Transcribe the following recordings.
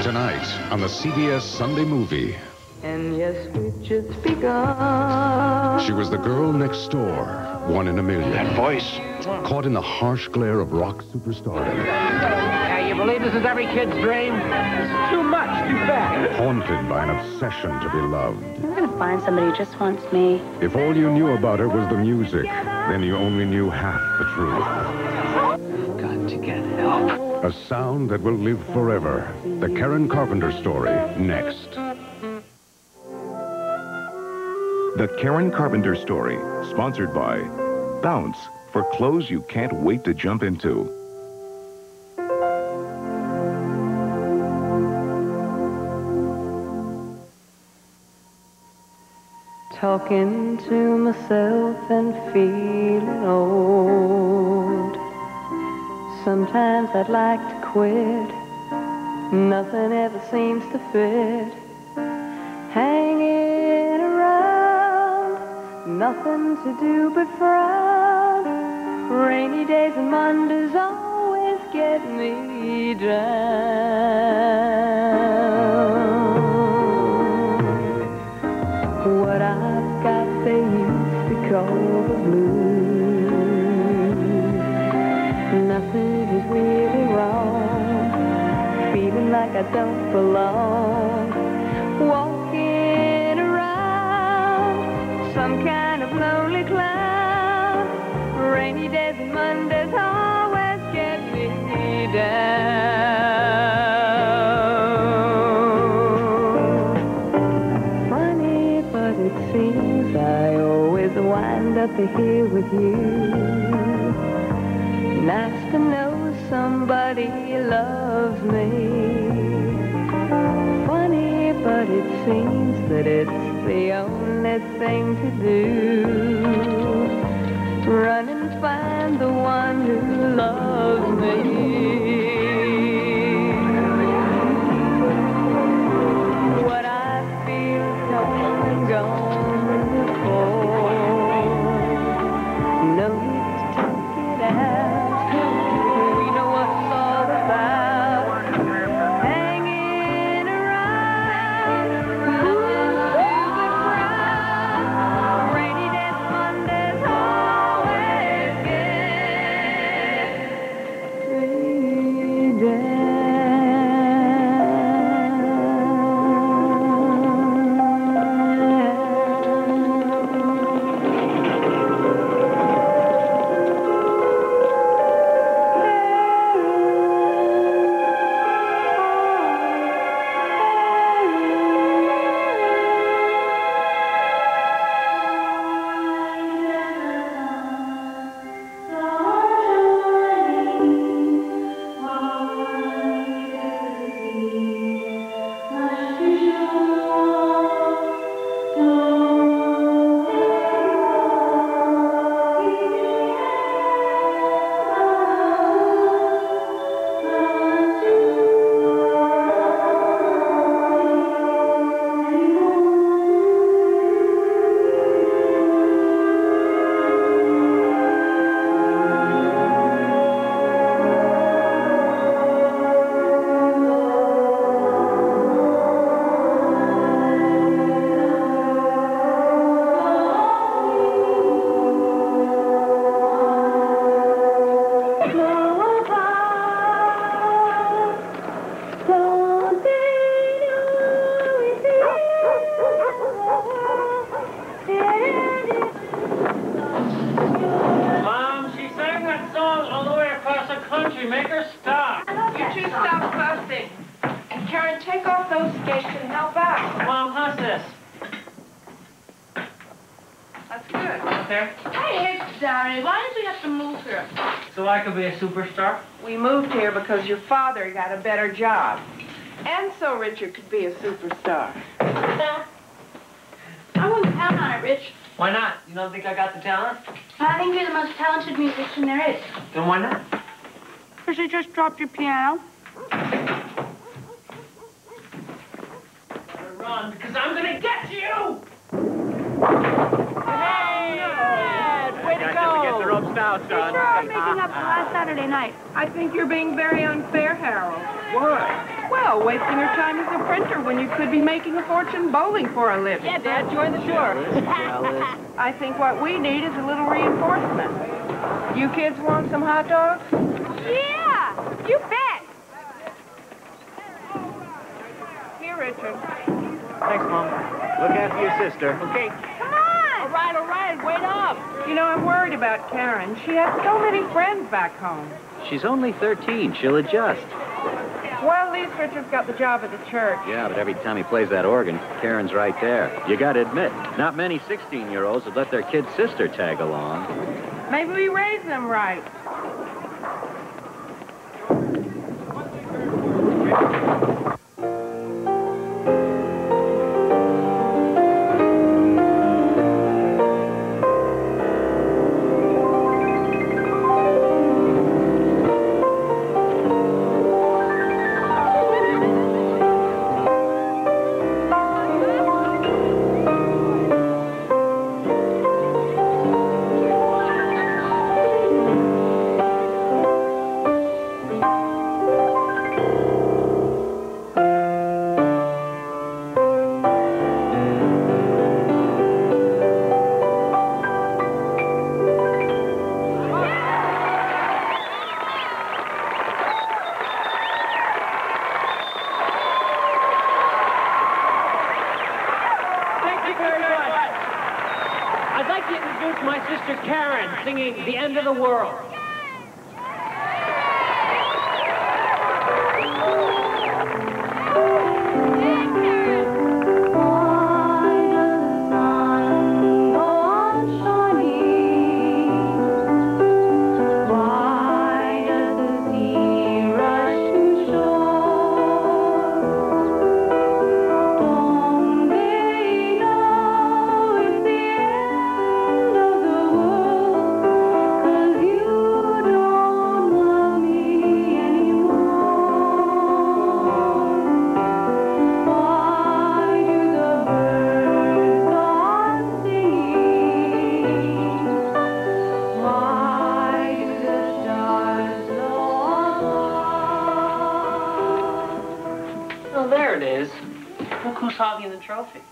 Tonight on the CBS Sunday Movie. And yes, we've just begun. She was the girl next door, one in a million. That voice. Caught in the harsh glare of rock superstardom. You believe this is every kid's dream? It's too much, too fast. Haunted by an obsession to be loved. I'm gonna find somebody who just wants me. If all you knew about her was the music, then you only knew half the truth. I've got to get help. A sound that will live forever. The Karen Carpenter story, next. The Karen Carpenter Story, sponsored by Bounce, for clothes you can't wait to jump into. Talking to myself and feeling old. Sometimes I'd like to quit. Nothing ever seems to fit. Hanging around, nothing to do but frown. Rainy days and Mondays always get me down. What I've got they used to call the blues. Nothing is really wrong. Feeling like I don't belong. Walking around some kind of lonely cloud. Rainy days and Mondays always get me down. Funny, but it seems I always wind up here with you. Nice to know somebody loves me. Funny, but it seems that it's the only thing to do. Run and find the one who loves me. What I feel is come and gone before. No need to talk it out. We know what it's all about. Hanging around, nothing to do but frown. Rainy days, Mondays always get me down. Mom, she sang that song all the way across the country. Make her stop. You two stop fussing. And Karen, take off those skates and help out. Mom, how's this? That's good. Okay. I hate Daddy. Why did we have to move here? So I could be a superstar? We moved here because your father got a better job. And so Richard could be a superstar. I wouldn't count on it, Rich. Why not? You don't think I got the talent? I think you're the most talented musician there is. Then why not? Because you just dropped your piano. Run, because I'm gonna get you! Hey, Dad, way to Can we get the go. ropes now, son. Sure, I'm making up for last Saturday night. I think you're being very unfair, Harold. Why? Well, wasting your time as a printer when you could be making a fortune bowling for a living. Yeah, Dad, join the tour. Jealous. I think what we need is a little reinforcement. You kids want some hot dogs? Yeah, you bet. Here, Richard. Thanks, Mom. Look after your sister. Okay. Come on. All right, wait up. You know, I'm worried about Karen. She has so many friends back home. She's only 13. She'll adjust. Well, at least Richard's got the job at the church. Yeah, but every time he plays that organ, Karen's right there. You gotta admit, not many 16-year-olds would let their kid's sister tag along. Maybe we raised them right. Singing The End of the World. Hogging the trophy.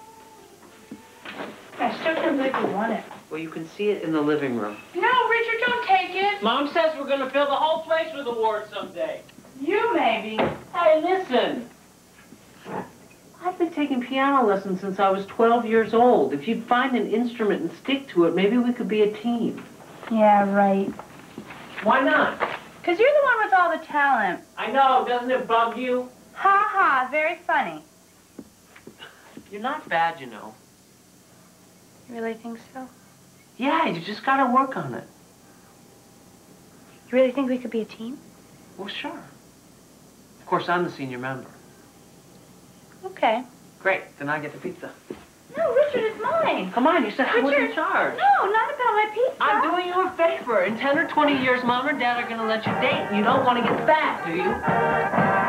I still can't believe we won it. Well, you can see it in the living room. No, Richard, don't take it. Mom says we're going to fill the whole place with awards someday. You maybe. Hey, listen. I've been taking piano lessons since I was 12 years old. If you'd find an instrument and stick to it, maybe we could be a team. Yeah, right. Why not? Because you're the one with all the talent. I know. Doesn't it bug you? Ha ha, very funny. You're not bad, you know. You really think so? Yeah, you just gotta work on it. You really think we could be a team? Well, sure. Of course, I'm the senior member. Okay. Great, then I get the pizza. No, Richard, it's mine. Come on, you said I was in charge. No, not about my pizza. I'm doing you a favor. In 10 or 20 years, Mom or Dad are gonna let you date, and you don't want to get fat, do you?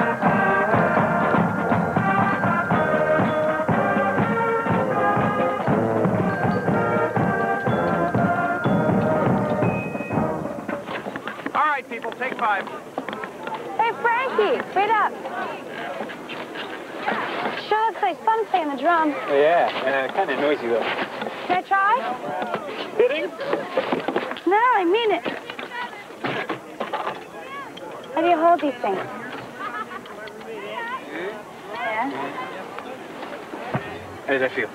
People, take 5. Hey, Frankie, wait up. Sure looks like fun playing the drums. Oh, yeah, kind of noisy, though. Can I try? Fitting? No, I mean it. How do you hold these things? Yeah? How does that feel?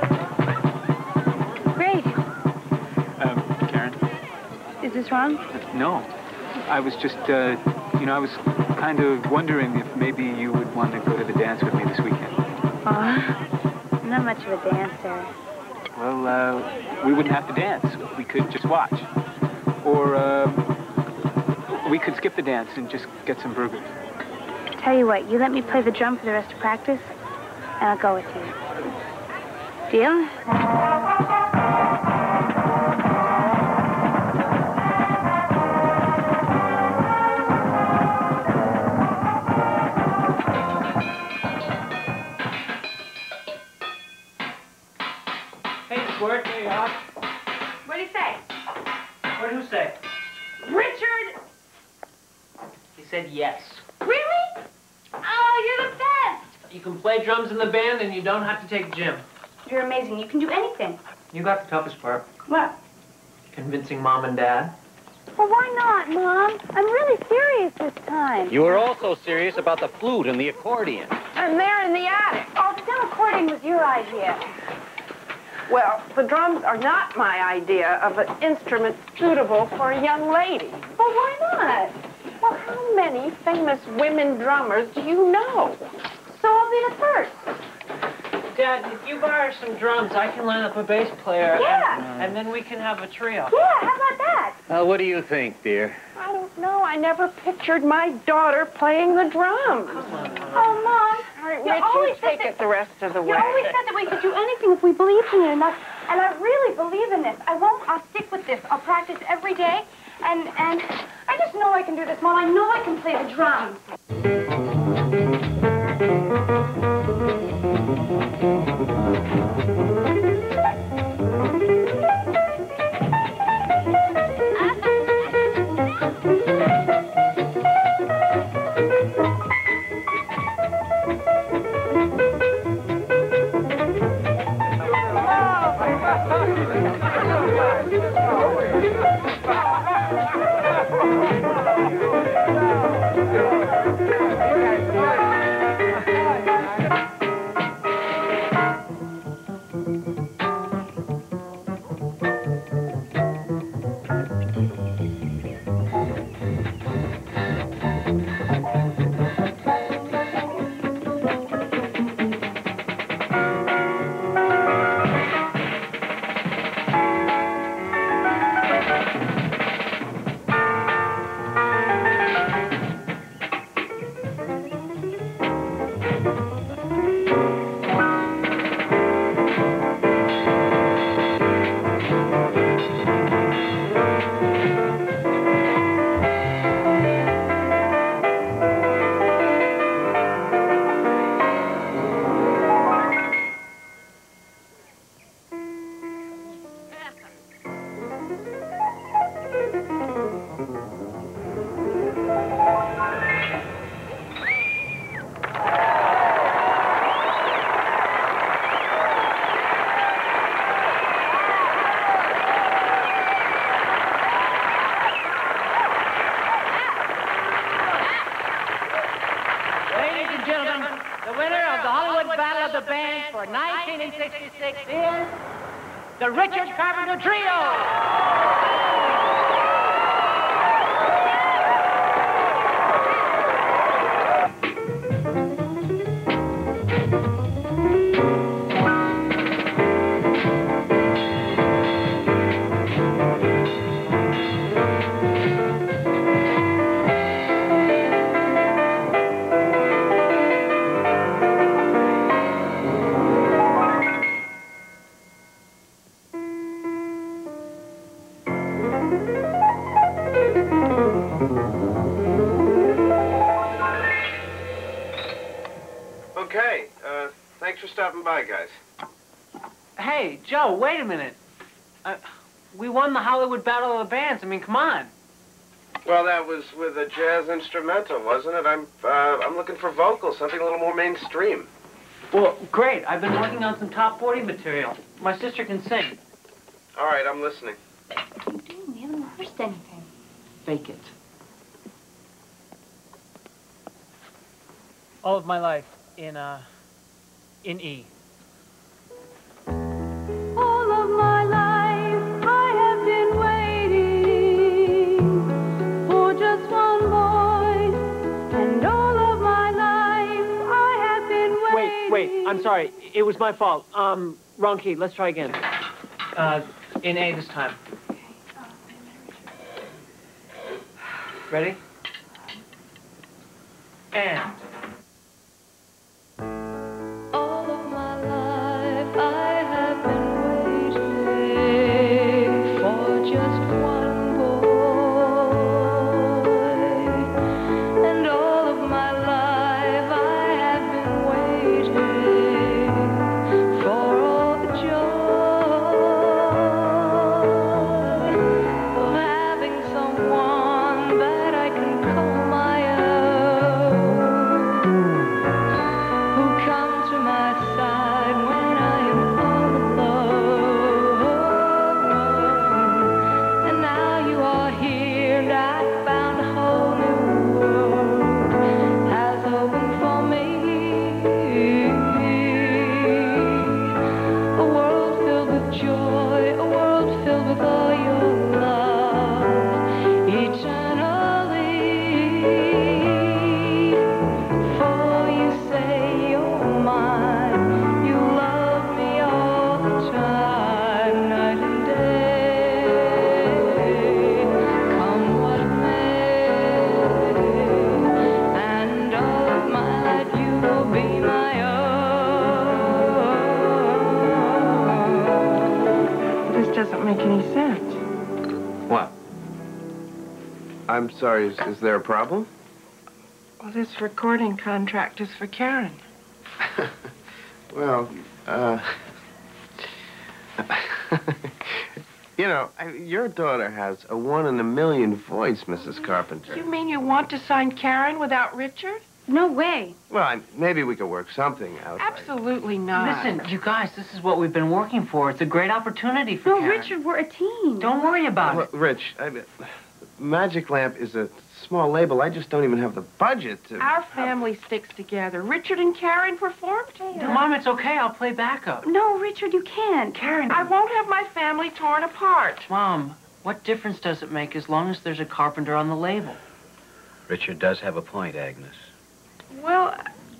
Great. Karen? Is this wrong? No. I was just, I was kind of wondering if maybe you would want to go to the dance with me this weekend. Aw, I'm not much of a dancer. Well, we wouldn't have to dance. We could just watch. Or, we could skip the dance and just get some burgers. Tell you what, you let me play the drum for the rest of practice, and I'll go with you. Deal? Hey, Squirt, there you are. What do you say? What did you say? said yes. Really? Oh, you're the best. You can play drums in the band and you don't have to take gym. You're amazing. You can do anything. You got the toughest part. What? Convincing Mom and Dad. Well, why not, Mom? I'm really serious this time. You were also serious about the flute and the accordion. And they're in the attic. Oh, the damn accordion was your idea. Well, the drums are not my idea of an instrument suitable for a young lady. Well, why not? Well, how many famous women drummers do you know? So I'll be the first. Dad, if you borrow some drums, I can line up a bass player. Yeah. And then we can have a trio. Yeah, how about that? What do you think, dear? I don't know. I never pictured my daughter playing the drums. Oh, Mom. All right, You Rich, always you said take that- it the rest of the You way. always said that we could do anything if we believed in it enough. And I really believe in this. I'll stick with this. I'll practice every day. And I just know I can do this, Mom. I know I can play the drums. For 1966 is the Richard Carpenter Trio. Okay, thanks for stopping by, guys. Hey, Joe, wait a minute. We won the Hollywood Battle of the Bands. I mean, come on. Well, that was with a jazz instrumental, wasn't it? I'm looking for vocals, something a little more mainstream. Well, great. I've been working on some top 40 material. My sister can sing. All right, I'm listening. What are you doing? We haven't rehearsed anything. Fake it. All of my life in E. All of my life I have been waiting for just one boy, and all of my life I have been waiting. Wait, I'm sorry. It was my fault. Wrong key. Let's try again. In A this time. Ready? And. All of my life I have been waiting for just one boy, and all of my life I have been waiting for all the joy of having someone that I can call my own. eternally. For you say you're mine, you love me all the time, night and day. Come what may, and all of my life you will be my own. This doesn't make any sense. What? I'm sorry, is there a problem? Well, this recording contract is for Karen. Well, you know, your daughter has a 1 in a million voice, Mrs. Carpenter. You mean you want to sign Karen without Richard? No way. Well, maybe we could work something out. Absolutely not. Listen, you guys, this is what we've been working for. It's a great opportunity for No, Karen. Richard, we're a team. Don't worry about it. Rich, Magic Lamp is a small label. I just don't even have the budget to... Our family sticks together. Richard and Karen performed. Mom, it's okay. I'll play backup. No, Richard, you can't. Karen. I won't have my family torn apart. Mom, what difference does it make as long as there's a Carpenter on the label? Richard does have a point, Agnes. Well,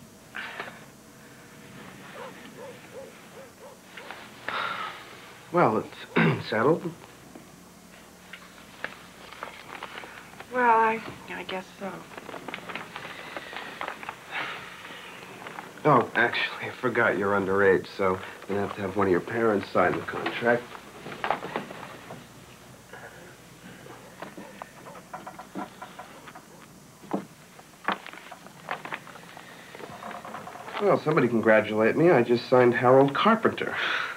Well, it's settled. well, I guess so. Oh, actually, I forgot you're underage, so you'll have to have one of your parents sign the contract. Well, somebody congratulate me. I just signed Harold Carpenter.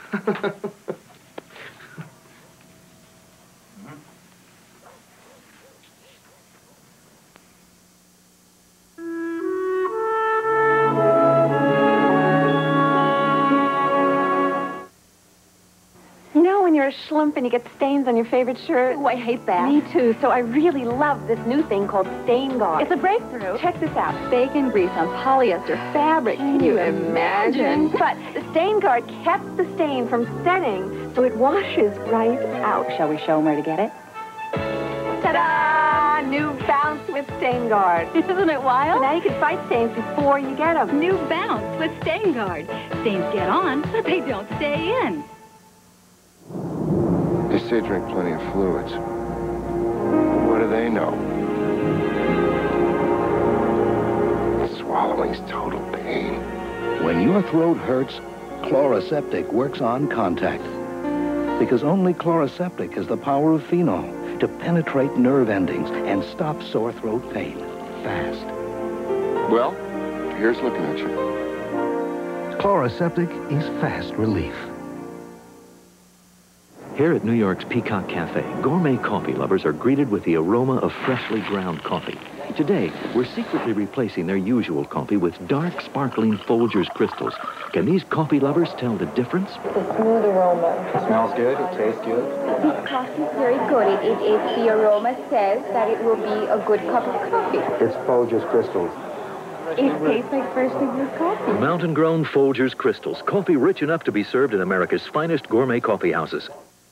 You know when you're a schlump and you get stains on your favorite shirt? Oh, I hate that. Me too. So I really love this new thing called Staingard. It's a breakthrough. Check this out. Bacon grease on polyester fabric. Can you imagine? But the Staingard kept the stain from setting, so it washes right out. Shall we show them where to get it? Ta-da! New Bounce with Staingard. Isn't it wild? Now you can fight stains before you get them. New Bounce with Staingard. Stains get on, but they don't stay in. They say drink plenty of fluids. What do they know? Swallowing's total pain. When your throat hurts, Chloraseptic works on contact. Because only Chloraseptic has the power of phenol to penetrate nerve endings and stop sore throat pain fast. Well, here's looking at you. Chloraseptic is fast relief. Here at New York's Peacock Cafe, gourmet coffee lovers are greeted with the aroma of freshly ground coffee. Today, we're secretly replacing their usual coffee with dark, sparkling Folgers crystals. Can these coffee lovers tell the difference? It's a smooth aroma. It smells good. It tastes good. This coffee is very good. The aroma says that it will be a good cup of coffee. It's Folgers crystals. It tastes like freshly brewed coffee. Mountain-grown Folgers crystals, coffee rich enough to be served in America's finest gourmet coffee houses.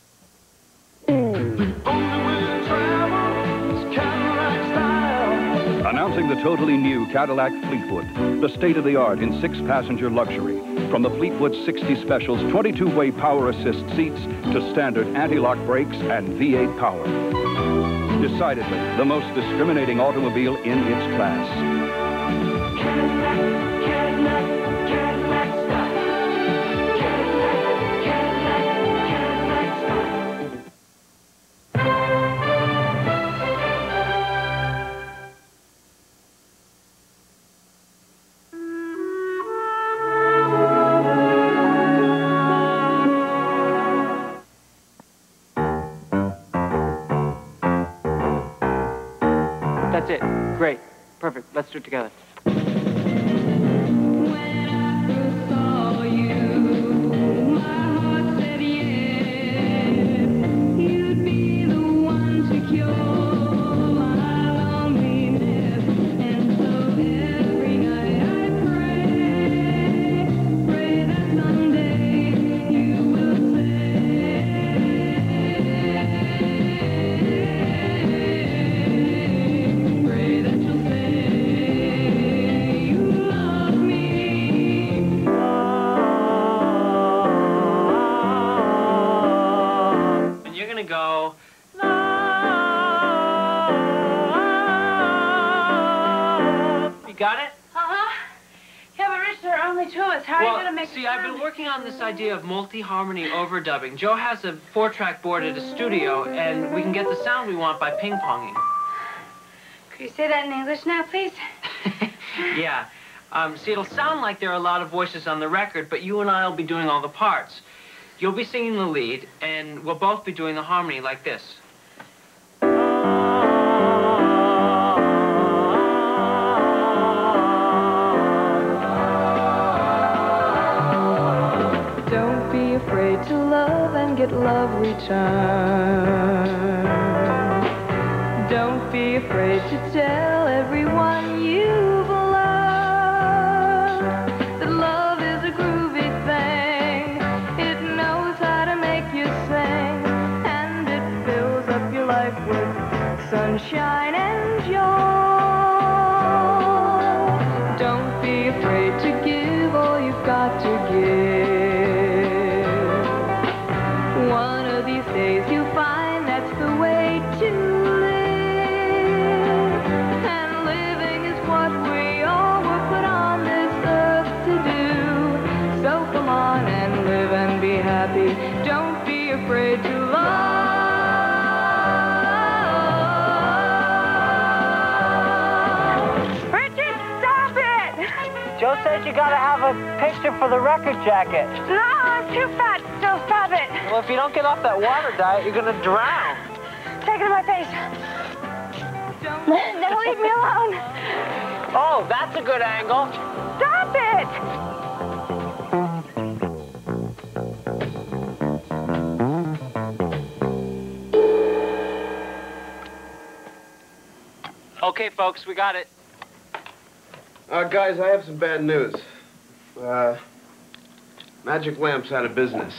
Announcing the totally new Cadillac Fleetwood, the state-of-the-art in 6-passenger luxury. From the Fleetwood 60 Specials 22-way power assist seats to standard anti-lock brakes and V8 power. Decidedly, the most discriminating automobile in its class. That's it. Great. Perfect. Let's do it together. Got it? Uh-huh. Yeah, but Rich, there are only two of us. How are you going to make see, I've been working on this idea of multi-harmony overdubbing. Joe has a 4-track board at his studio, and we can get the sound we want by ping-ponging. Could you say that in English now, please? Yeah. See, it'll sound like there are a lot of voices on the record, but you and I will be doing all the parts. You'll be singing the lead, and we'll both be doing the harmony like this. Don't be afraid to love and get love returned. Don't be afraid to tell everyone you've loved that love is a groovy thing. It knows how to make you sing, and it fills up your life with sunshine and joy. Don't be afraid to give all you've got to give. One of these days you'll find that's the way to live. And living is what we all were put on this earth to do. So come on and live and be happy. Don't be afraid to love. Richard, stop it! Joe says you gotta have a picture for the record jacket. No, I'm too fat. Still, stop it. Well, if you don't get off that water diet, you're gonna drown. Take it to my face. Now leave me alone. Oh, that's a good angle. Stop it! Okay, folks, we got it. Guys, I have some bad news. Magic Lamp's out of business.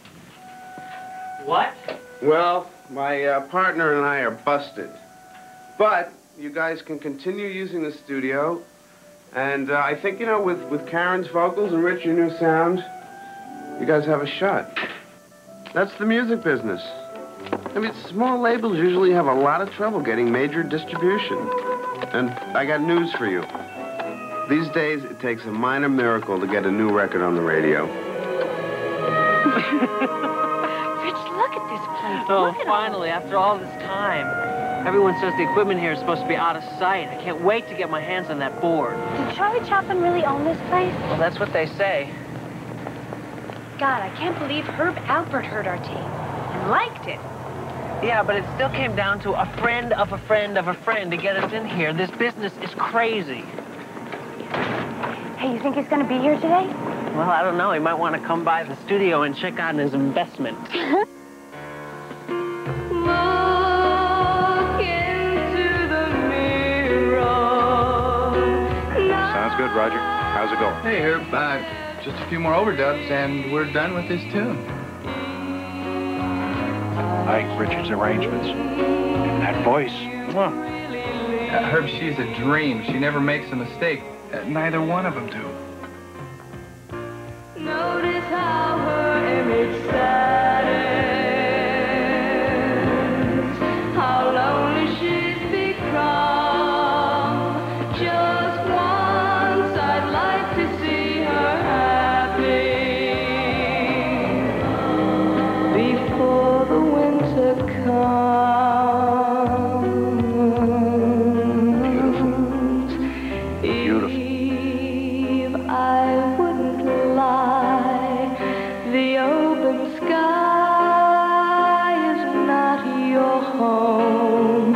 What? Well, my partner and I are busted. But you guys can continue using the studio. And I think, you know, with Karen's vocals and Rich, your new sound, you guys have a shot. That's the music business. I mean, small labels usually have a lot of trouble getting major distribution. And I got news for you. These days, it takes a minor miracle to get a new record on the radio. Rich, look at this place. Oh, Look at finally, after all this time. Everyone says the equipment here is supposed to be out of sight. I can't wait to get my hands on that board. Did Charlie Chaplin really own this place? Well, that's what they say. God, I can't believe Herb Alpert heard our tape and liked it. Yeah, but it still came down to a friend of a friend of a friend to get us in here. This business is crazy. Hey, you think he's going to be here today? Well, I don't know. He might want to come by the studio and check on his investment. Sounds good, Roger. How's it going? Hey, Herb. Just a few more overdubs, and we're done with this tune. I like Richard's arrangements. And that voice. Herb, she's a dream. She never makes a mistake. Neither one of them do. Notice how her image saddens, how lonely she's become. Just once I'd like to see her happy before the winter comes. Beautiful. Eve, I wouldn't lie. The open sky is not your home.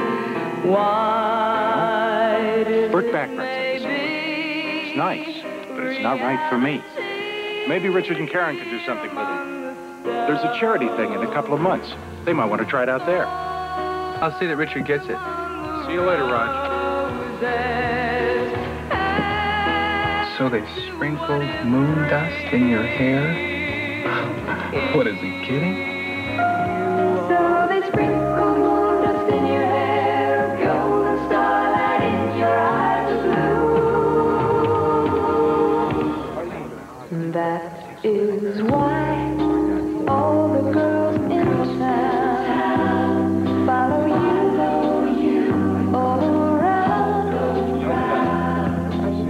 Why did Burt Bacharach said this. It's nice, but it's not right for me. Maybe Richard and Karen could do something with it. There's a charity thing in a couple of months. They might want to try it out there. I'll see that Richard gets it. See you later, Raj. So they sprinkled moon dust in your hair? What, is he kidding? So they sprinkle moon dust in your hair, golden starlight in your eyes of blue. That is why all the girls in town follow you all around.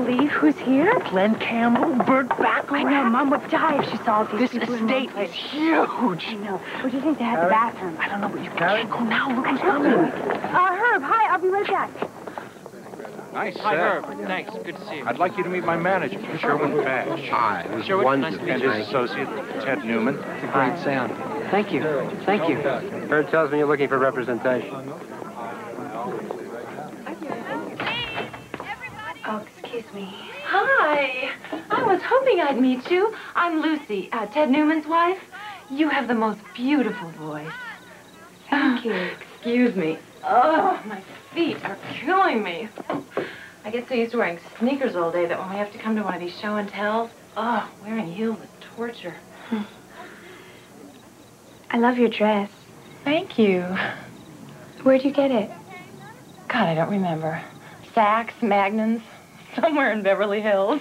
believe who's here? Glenn Campbell, Burt Bacharach. I know. Mom would die if she saw all these people in one estate place. is huge. I know. Where do you think they had the bathroom? I don't know, but you can't go now. Look who's coming. Herb, hi. I'll be right back. Nice Hi, set. Herb. Thanks. Good to see you. I'd like you to meet my manager, Sherwin Bash. Hi, it was Sherwin, nice wonderful. to meet And you. his associate, Ted Newman. It's a great sound. Thank you. Thank you. Herb tells me you're looking for representation. Oh, excuse me. Hi. I was hoping I'd meet you. I'm Lucy, Ted Newman's wife. You have the most beautiful voice. Thank you. Excuse me. Oh, my feet are killing me. I get so used to wearing sneakers all day that when we have to come to one of these show and tells, oh, wearing heels is torture. I love your dress. Thank you. Where'd you get it? God, I don't remember. Saks, Magnums, somewhere in Beverly Hills.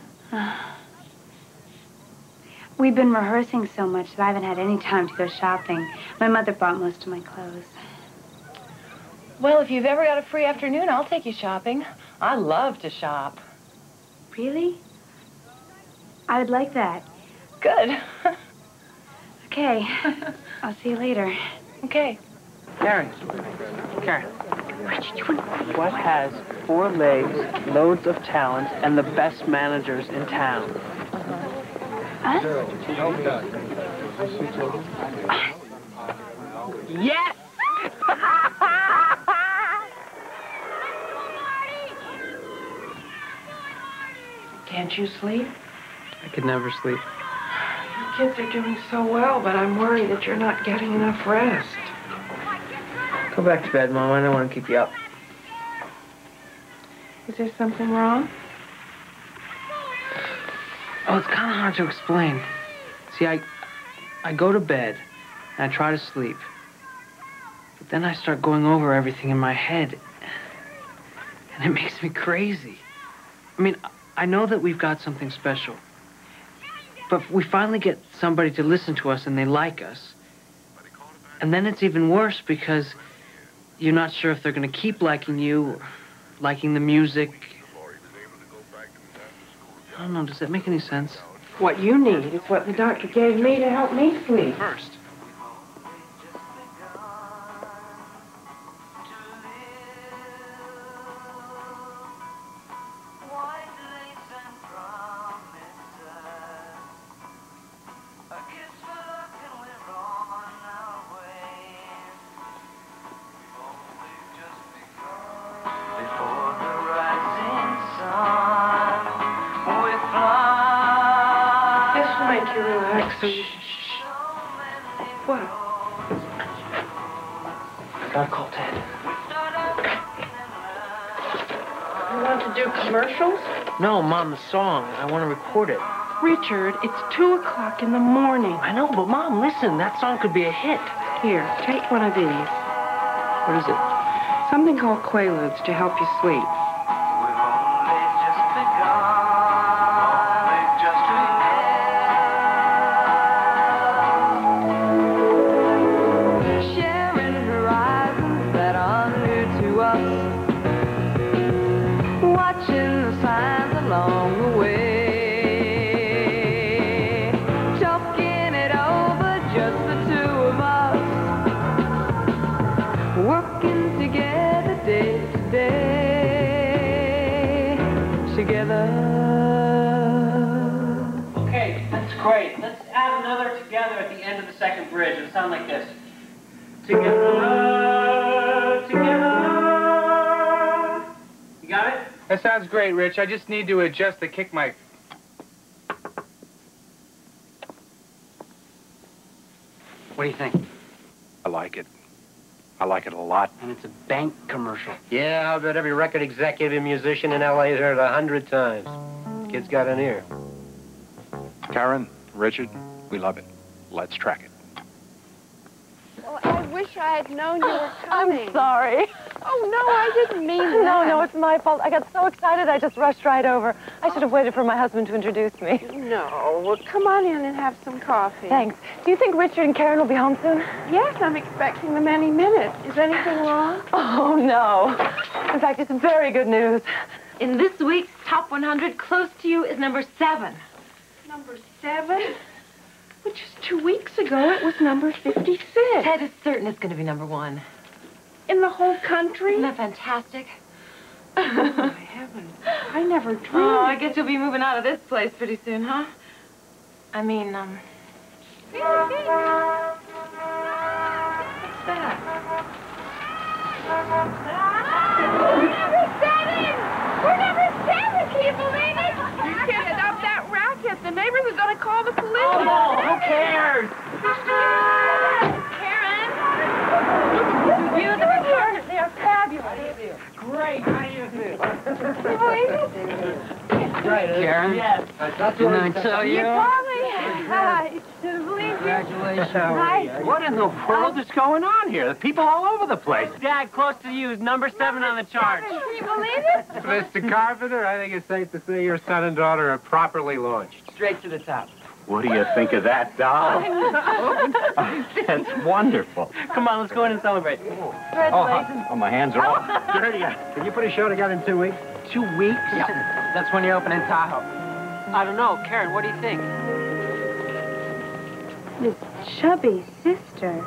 We've been rehearsing so much that I haven't had any time to go shopping. My mother bought most of my clothes. Well, if you've ever got a free afternoon, I'll take you shopping. I love to shop. Really? I would like that. Good. Okay. I'll see you later. Okay. Karen. What has 4 legs, loads of talent, and the best managers in town? Us? Yes! Can't you sleep? I could never sleep. Your kids are doing so well, but I'm worried that you're not getting enough rest. Go back to bed, Mom. I don't want to keep you up. Is there something wrong? Oh, it's kind of hard to explain. See, I go to bed, and I try to sleep. But then I start going over everything in my head, and it makes me crazy. I mean, I know that we've got something special, but we finally get somebody to listen to us and they like us. And then it's even worse because you're not sure if they're going to keep liking you, liking the music. I don't know, does that make any sense? What you need is what the doctor gave me to help me sleep. First. What? I gotta call Ted. You want to do commercials? No, Mom, the song. I want to record it. Richard, it's 2 o'clock in the morning. I know, but Mom, listen. That song could be a hit. Here, take one of these. What is it? Something called Quaaludes to help you sleep. Okay, that's great. Let's add another together at the end of the second bridge. It'll sound like this. Together, together. You got it? That sounds great, Rich. I just need to adjust the kick mic. What do you think? I like it. I like it a lot. And it's a bank commercial. Yeah, I'll bet every record executive and musician in L.A. has heard it 100 times. Kid's got an ear. Karen, Richard, we love it. Let's track it. Well, I wish I had known you were coming. I'm sorry. Oh, no, I didn't mean that. No, it's my fault. I got so excited I just rushed right over. I should have waited for my husband to introduce me. No, well, come on in and have some coffee. Thanks. Do you think Richard and Karen will be home soon? Yes, I'm expecting them any minute. Is anything wrong? Oh, no. In fact, it's very good news. In this week's Top 100, close to you is number 7. Number 7? Which is 2 weeks ago, it was number 56. Ted is certain it's going to be number 1. In the whole country? Isn't that fantastic? Oh, my heavens. I never dreamed. Oh, I guess you'll be moving out of this place pretty soon, huh? I mean, What's that? We're number 7! Can you believe it? You can't stop that racket. The neighbors are going to call the police. Oh, who cares? Karen! You and the reporters, they are fabulous. Great. How do you do? Can you believe it? Great. Karen? Yes. Didn't I tell you? You probably. Hi. Congratulations. Hi. What in the world is going on here? The people all over the place. Dad, close to you is number 7 on the chart. Can you believe it? Mr. Carpenter, I think it's safe to say your son and daughter are properly launched. Straight to the top. What do you think of that, doll? That's wonderful. Come on, let's go in and celebrate. Congratulations. Oh, my hands are all dirty. Can you put a show together in 2 weeks? 2 weeks? Yeah. That's when you're opening Tahoe. I don't know. Karen, what do you think? This chubby sister.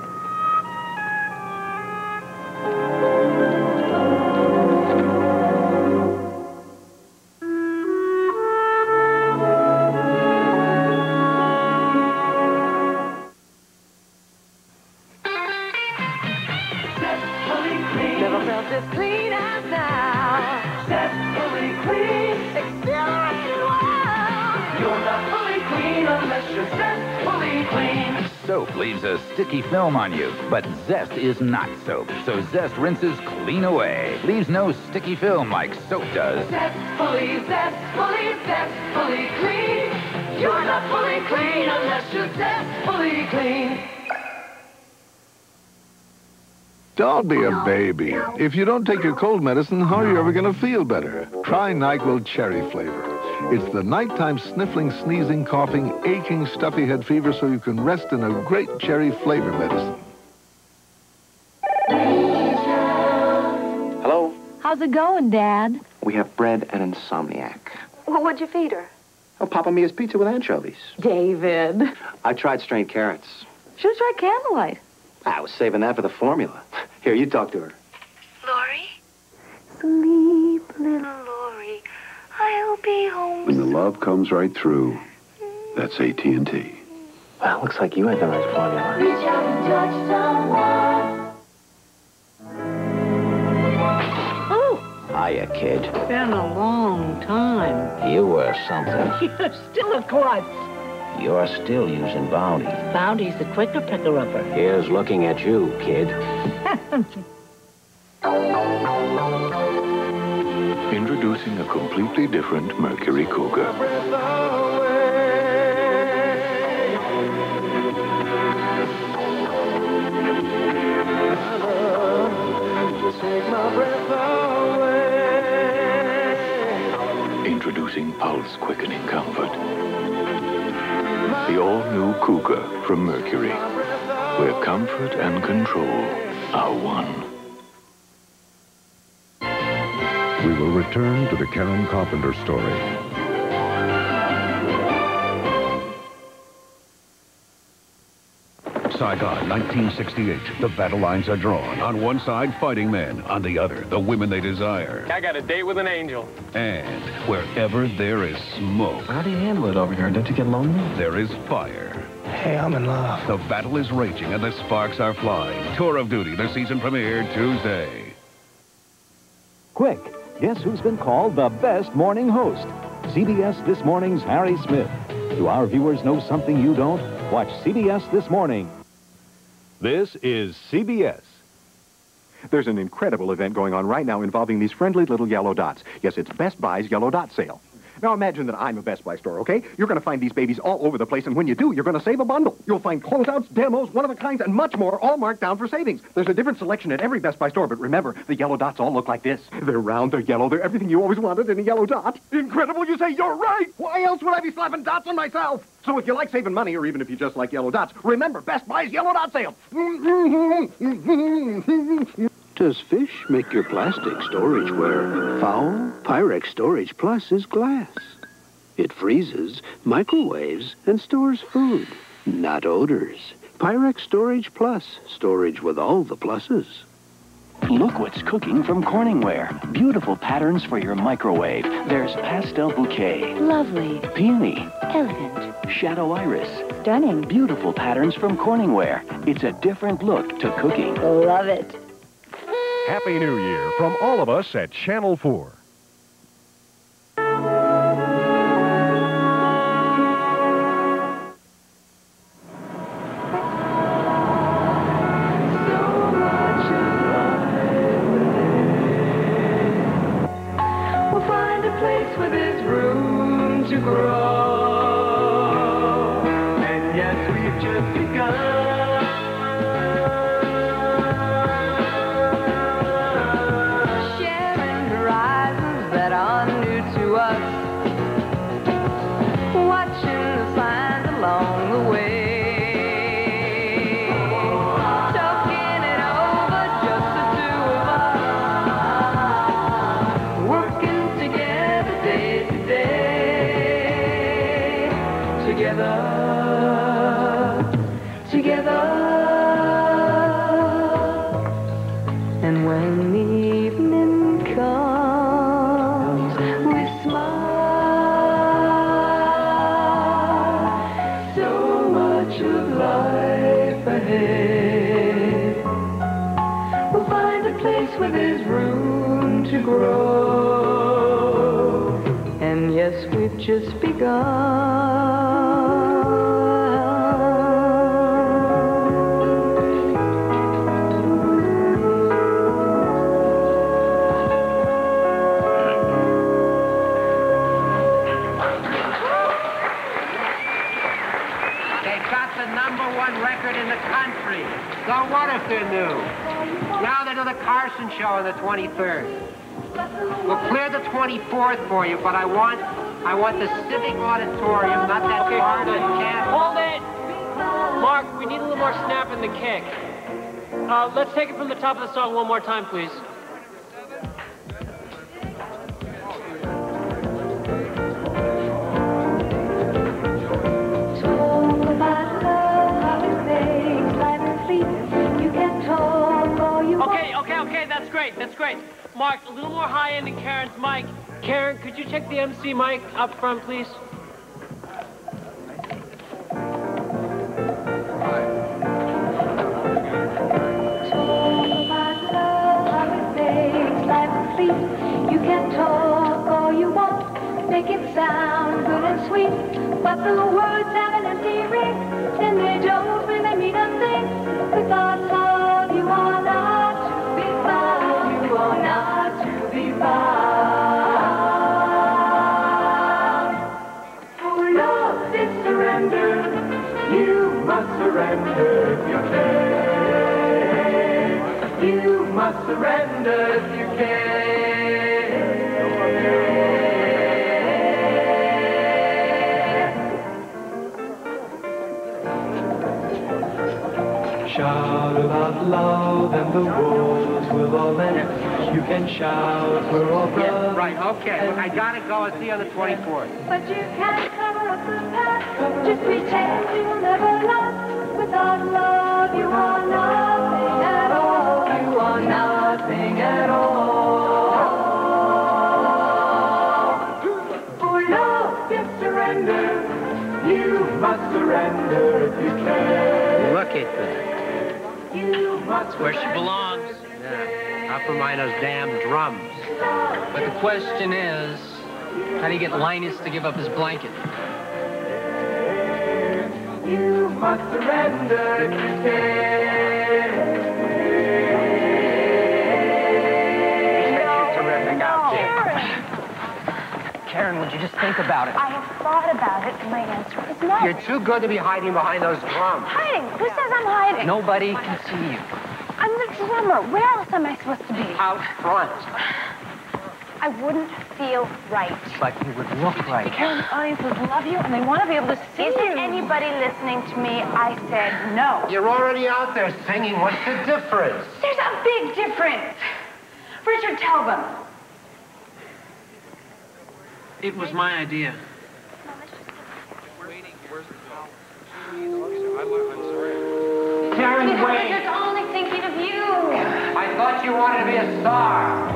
Never felt this clean as now. Zestfully clean, exhilarating wow. You're not fully clean unless you're zestfully clean. Soap leaves a sticky film on you, but Zest is not soap. So Zest rinses clean away. Leaves no sticky film like soap does. Zestfully, zestfully, zestfully clean. You're not fully clean unless you're zestfully clean. Don't be a baby. If you don't take your cold medicine, how are you ever going to feel better? Try Nyquil cherry flavor. It's the nighttime sniffling, sneezing, coughing, aching, stuffy head fever so you can rest in a great cherry flavor medicine. Hello? How's it going, Dad? We have bread and insomniac. Well, what'd you feed her? Oh, Papa Mia's pizza with anchovies. David. I tried strained carrots. Should've tried candlelight. I was saving that for the formula. Here, you talk to her. Lori? Sleep, little Lori. I'll be home. When the love comes right through, that's AT&T. Well, looks like you had the right formula. Reach out and touch someone. Oh, Hiya, kid. been a long time. You were something. You're still a klutz. You're still using Bounty. Bounty's the quicker picker-upper. Here's looking at you, kid. Introducing a completely different Mercury Cougar. Introducing pulse-quickening comfort. The all-new Cougar from Mercury, where comfort and control are one. We will return to the Karen Carpenter story. Saigon, 1968. The battle lines are drawn. On one side, fighting men. On the other, the women they desire. I got a date with an angel. And wherever there is smoke... How do you handle it over here? Don't you get lonely? There is fire. Hey, I'm in love. The battle is raging and the sparks are flying. Tour of Duty, the season premiere Tuesday. Quick, guess who's been called the best morning host? CBS This Morning's Harry Smith. Do our viewers know something you don't? Watch CBS This Morning. This is CBS. There's an incredible event going on right now involving these friendly little yellow dots. Yes, it's Best Buy's Yellow Dot Sale. Now imagine that I'm a Best Buy store, okay? You're going to find these babies all over the place, and when you do, you're going to save a bundle. You'll find closeouts, demos, one-of-a-kinds, and much more, all marked down for savings. There's a different selection at every Best Buy store, but remember, the yellow dots all look like this. They're round, they're yellow, they're everything you always wanted in a yellow dot. Incredible, you say? You're right! Why else would I be slapping dots on myself? So if you like saving money, or even if you just like yellow dots, remember Best Buy's Yellow Dot Sale. Does fish make your plastic storageware foul? Pyrex Storage Plus is glass. It freezes, microwaves, and stores food, not odors. Pyrex Storage Plus, storage with all the pluses. Look what's cooking from Corningware. Beautiful patterns for your microwave. There's pastel bouquet. Lovely. Peony. Elegant. Shadow iris. Stunning. Beautiful patterns from Corningware. It's a different look to cooking. Love it. Happy New Year from all of us at Channel 4. We'll find a place where there's room to grow. And yes, we've just begun. And yes, we've just begun. They've got the #1 record in the country. So what if they're new? Now they do the Carson show on the 23rd. We'll clear the 24th for you, but I want the Civic Auditorium, not that hard and camp. Hold it! Mark, we need a little more snap in the kick. Let's take it from the top of the song one more time, please. Okay, that's great, that's great. Mark, a little more high end in Karen's mic. Karen, could you check the MC mic up front, please? You can talk all you want, make it sound good and sweet, but the words have an empty ring, and they don't really mean a thing. Without love, you are not to be found. You are not to be found. For love is surrender. You must surrender if you can. You must surrender if you can. Shout about love and the wolves will all end. You can shout, we're all brothers. Yeah, right, okay. Look, I gotta go. I'll see you on the 24th. But you can't cover up the past. Just pretend you'll never love. Without love, you are nothing at all. You are nothing at all. For love is surrender. You must surrender if you can. Look at that. That's where she belongs. Yeah, up behind those damn drums. But the question is, how do you get Linus to give up his blanket? You must surrender if you can. You're terrific out there. Karen, would you just think about it? I have thought about it, and my answer is no. You're too good to be hiding behind those drums. Hiding? Who says I'm hiding? Nobody can see you. I'm the drummer. Where else am I supposed to be? Out front. I wouldn't feel right. But you would look right. Karen, audiences love you, and they want to be able to see you. Isn't anybody listening to me? I said no. You're already out there singing. What's the difference? There's a big difference. Richard, tell them. It was my idea. Karen, wait. Richard's only thinking of you. I thought you wanted to be a star.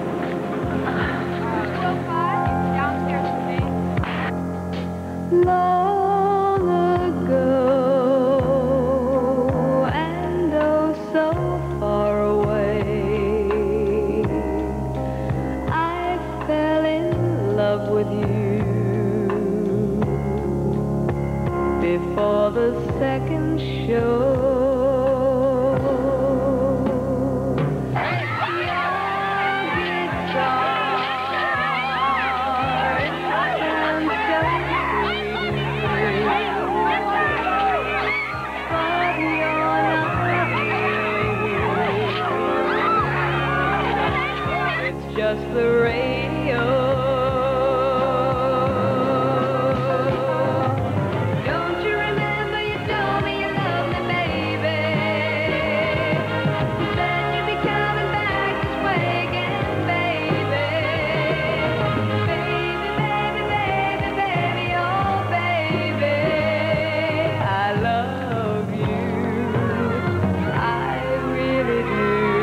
Long ago, and oh so far away, I fell in love with you before the second show. Just the radio. Don't you remember you told me you loved me, baby? You said you'd be coming back this way again, baby. Baby, baby, baby, baby, oh baby, I love you. I really do.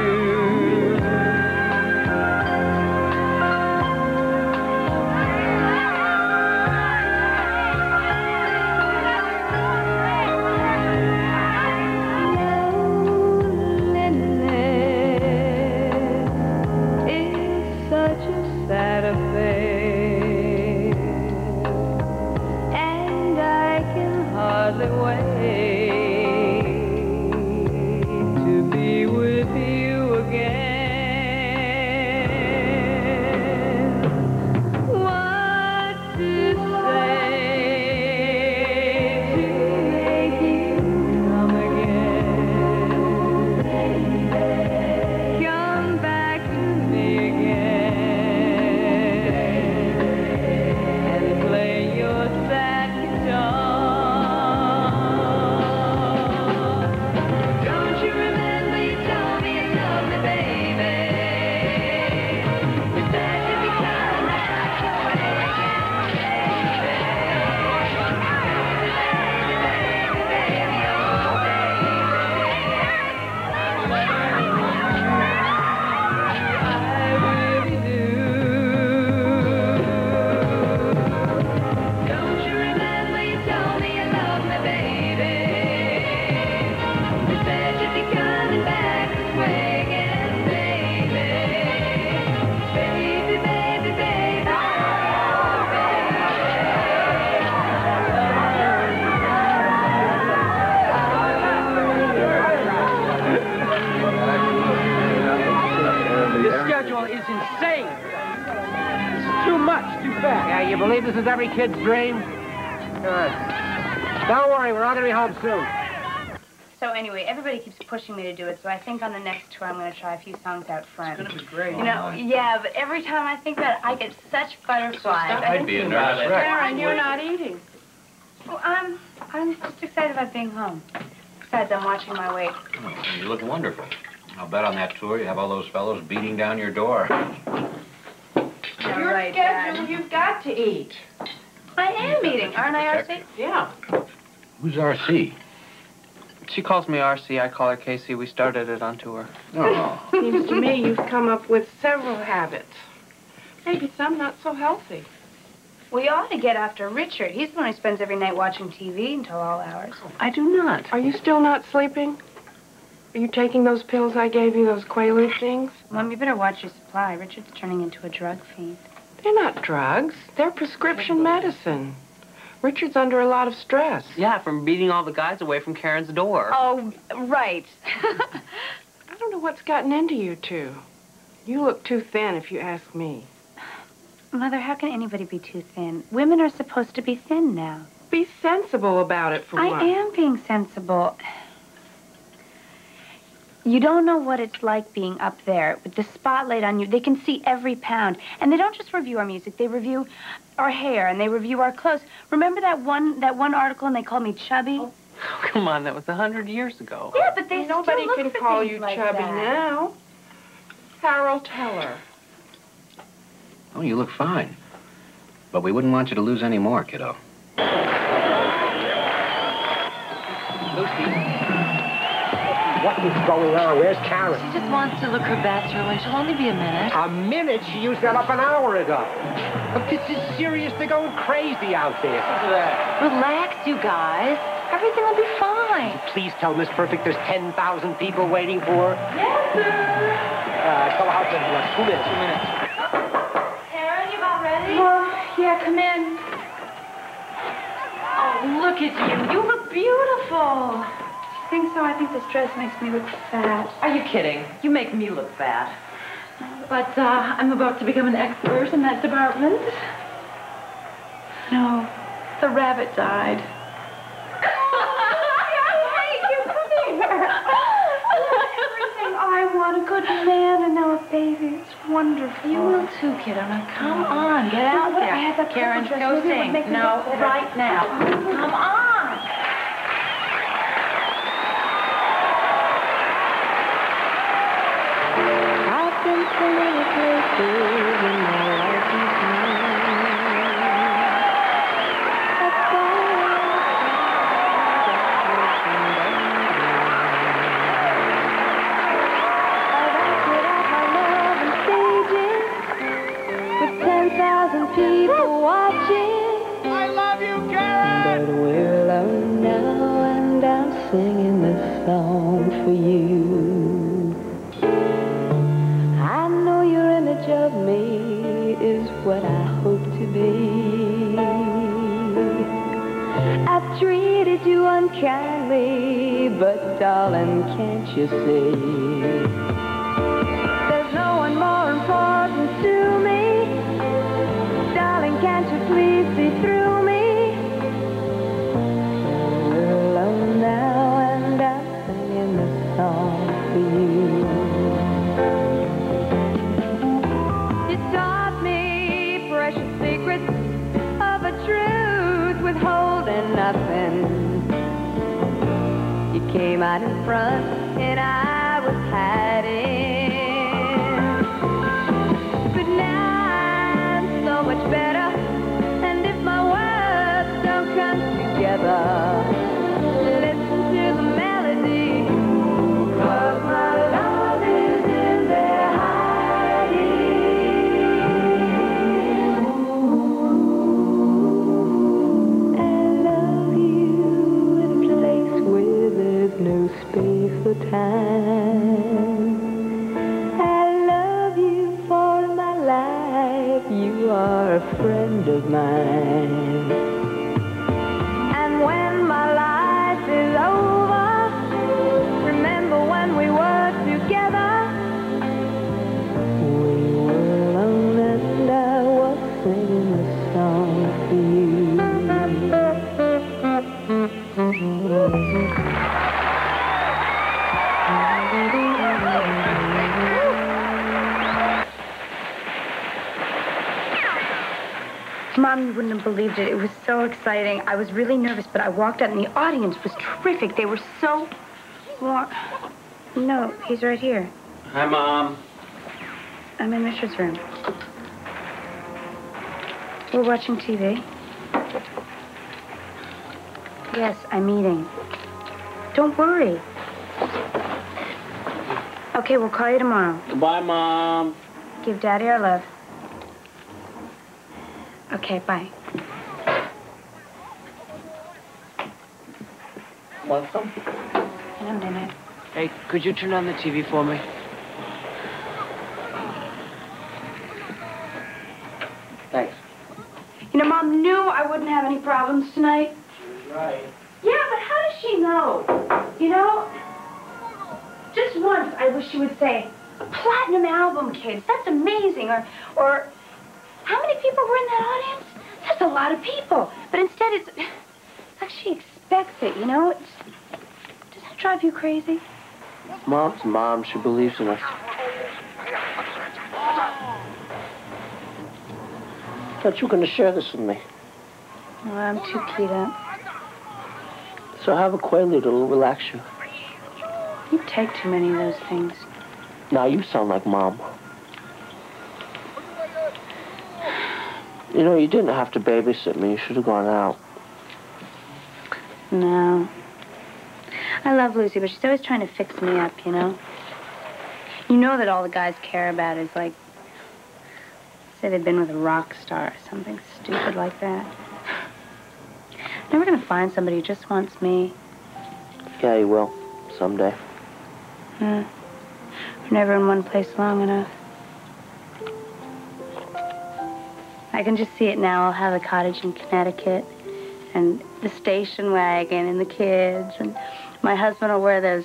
You believe this is every kid's dream? Good. Don't worry, we're all going to be home soon. So anyway, everybody keeps pushing me to do it, so I think on the next tour I'm going to try a few songs out front. It's going to be great. You know, yeah, but every time I think that, I get such butterflies. I'd be a nervous wreck. Karen, you're not eating. Well, I'm just excited about being home. Besides, I'm watching my weight. Oh, you look wonderful. I'll bet on that tour you have all those fellows beating down your door. Yeah, Your right, schedule, Dad. you've got to eat. I am eating, aren't I, RC? Yeah. Who's RC? She calls me RC, I call her Casey. We started it on tour. Oh. Seems to me you've come up with several habits. Maybe some not so healthy. We ought to get after Richard. He's the one who spends every night watching TV until all hours. I do not. Are you still not sleeping? Are you taking those pills I gave you, those Quaalude things? Mom, you better watch your supply. Richard's turning into a drug fiend. They're not drugs. They're prescription medicine. Richard's under a lot of stress. Yeah, from beating all the guys away from Karen's door. Oh, right. I don't know what's gotten into you two. You look too thin, if you ask me. Mother, how can anybody be too thin? Women are supposed to be thin now. Be sensible about it for once. I am being sensible. You don't know what it's like being up there with the spotlight on you. They can see every pound. And they don't just review our music. They review our hair and they review our clothes. Remember that one article and they called me chubby? Oh, come on, that was 100 years ago. Yeah, but they Nobody still can look for call things you like chubby that. now. Harold Teller. Oh, you look fine. But we wouldn't want you to lose any more, kiddo. Lucy. What is going on? Where's Karen? She just wants to look her bathroom, and she'll only be a minute. A minute? She used that up an hour ago. But this is serious. They're going crazy out there. Relax, you guys. Everything will be fine. Please tell Miss Perfect there's 10,000 people waiting for her. Yes, sir. Tell her how to 2 minutes. 2 minutes. Karen, you about ready? Oh, yeah, come in. Oh, look at you. You look beautiful. I think so. I think this dress makes me look fat. Are you kidding? You make me look fat. But I'm about to become an expert in that department. No, the rabbit died. I want a good man and now a baby. It's wonderful. You will too, kiddo. Now, come on. Get out there. I had that Karen, dress. go Maybe it would sing. make me No, look better. right now. Come on. I've been so many places in my life and people watching. I love you, Karen! But we're alone now, and I'm singing this song for you. I know your image of me is what I hope to be. I've treated you unkindly, but darling, can't you see? There's no one more important to me. Can't you please see through me? We're alone now, and I'm singing this song for you. You taught me precious secrets of a truth withholding nothing. You came out in front, and I was hiding. But now I'm so much better. Listen to the melody, 'cause my love is in there hiding. I love you in a place where there's no space or time. I love you for my life. You are a friend of mine. When my life is over, remember when we were together. We were alone and I was singing the song for you. Mom, you wouldn't have believed it. It was so exciting. I was really nervous, but I walked out and the audience was terrific. They were so warm. No, he's right here. Hi, Mom. I'm in Richard's room. We're watching TV. Yes, I'm eating. Don't worry. Okay, we'll call you tomorrow. Goodbye, Mom. Give Daddy our love. Okay, bye. Welcome. In a minute. Hey, could you turn on the TV for me? Thanks. You know, Mom knew I wouldn't have any problems tonight. Right. Yeah, but how does she know? You know, just once I wish she would say, a platinum album, kids. That's amazing. Or how many people were in that audience? That's a lot of people. But instead, it's like she expects it, you know? Does that drive you crazy? Mom's mom. She believes in us. Thought you were going to share this with me. Well, I'm too keyed up. So have a Quaalude. It'll relax you. You take too many of those things. Now you sound like Mom. You know, you didn't have to babysit me. You should have gone out. No. I love Lucy, but she's always trying to fix me up, you know? You know that all the guys care about is, like, say they've been with a rock star or something stupid like that. I'm never gonna find somebody who just wants me. Yeah, you will. Someday. We're never in one place long enough. I can just see it now. I'll have a cottage in Connecticut and the station wagon and the kids, and my husband will wear those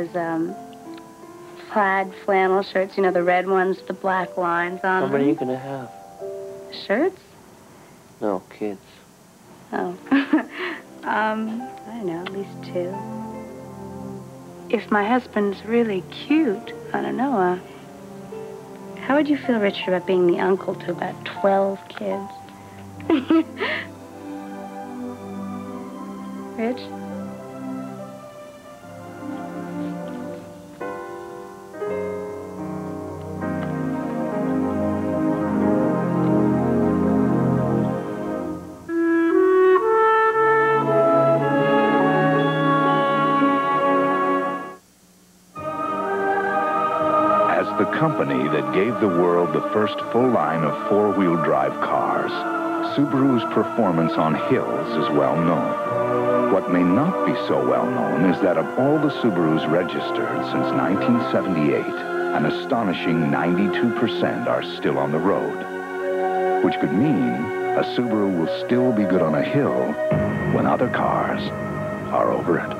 plaid flannel shirts, you know, the red ones with the black lines on them. How many are you gonna have? Shirts? No, kids. Oh. I don't know, at least 2. If my husband's really cute, I don't know, how would you feel, Richard, about being the uncle to about 12 kids? Rich? The company that gave the world the first full line of four-wheel drive cars, Subaru's performance on hills is well known. What may not be so well known is that of all the Subarus registered since 1978, an astonishing 92% are still on the road, which could mean a Subaru will still be good on a hill when other cars are over it.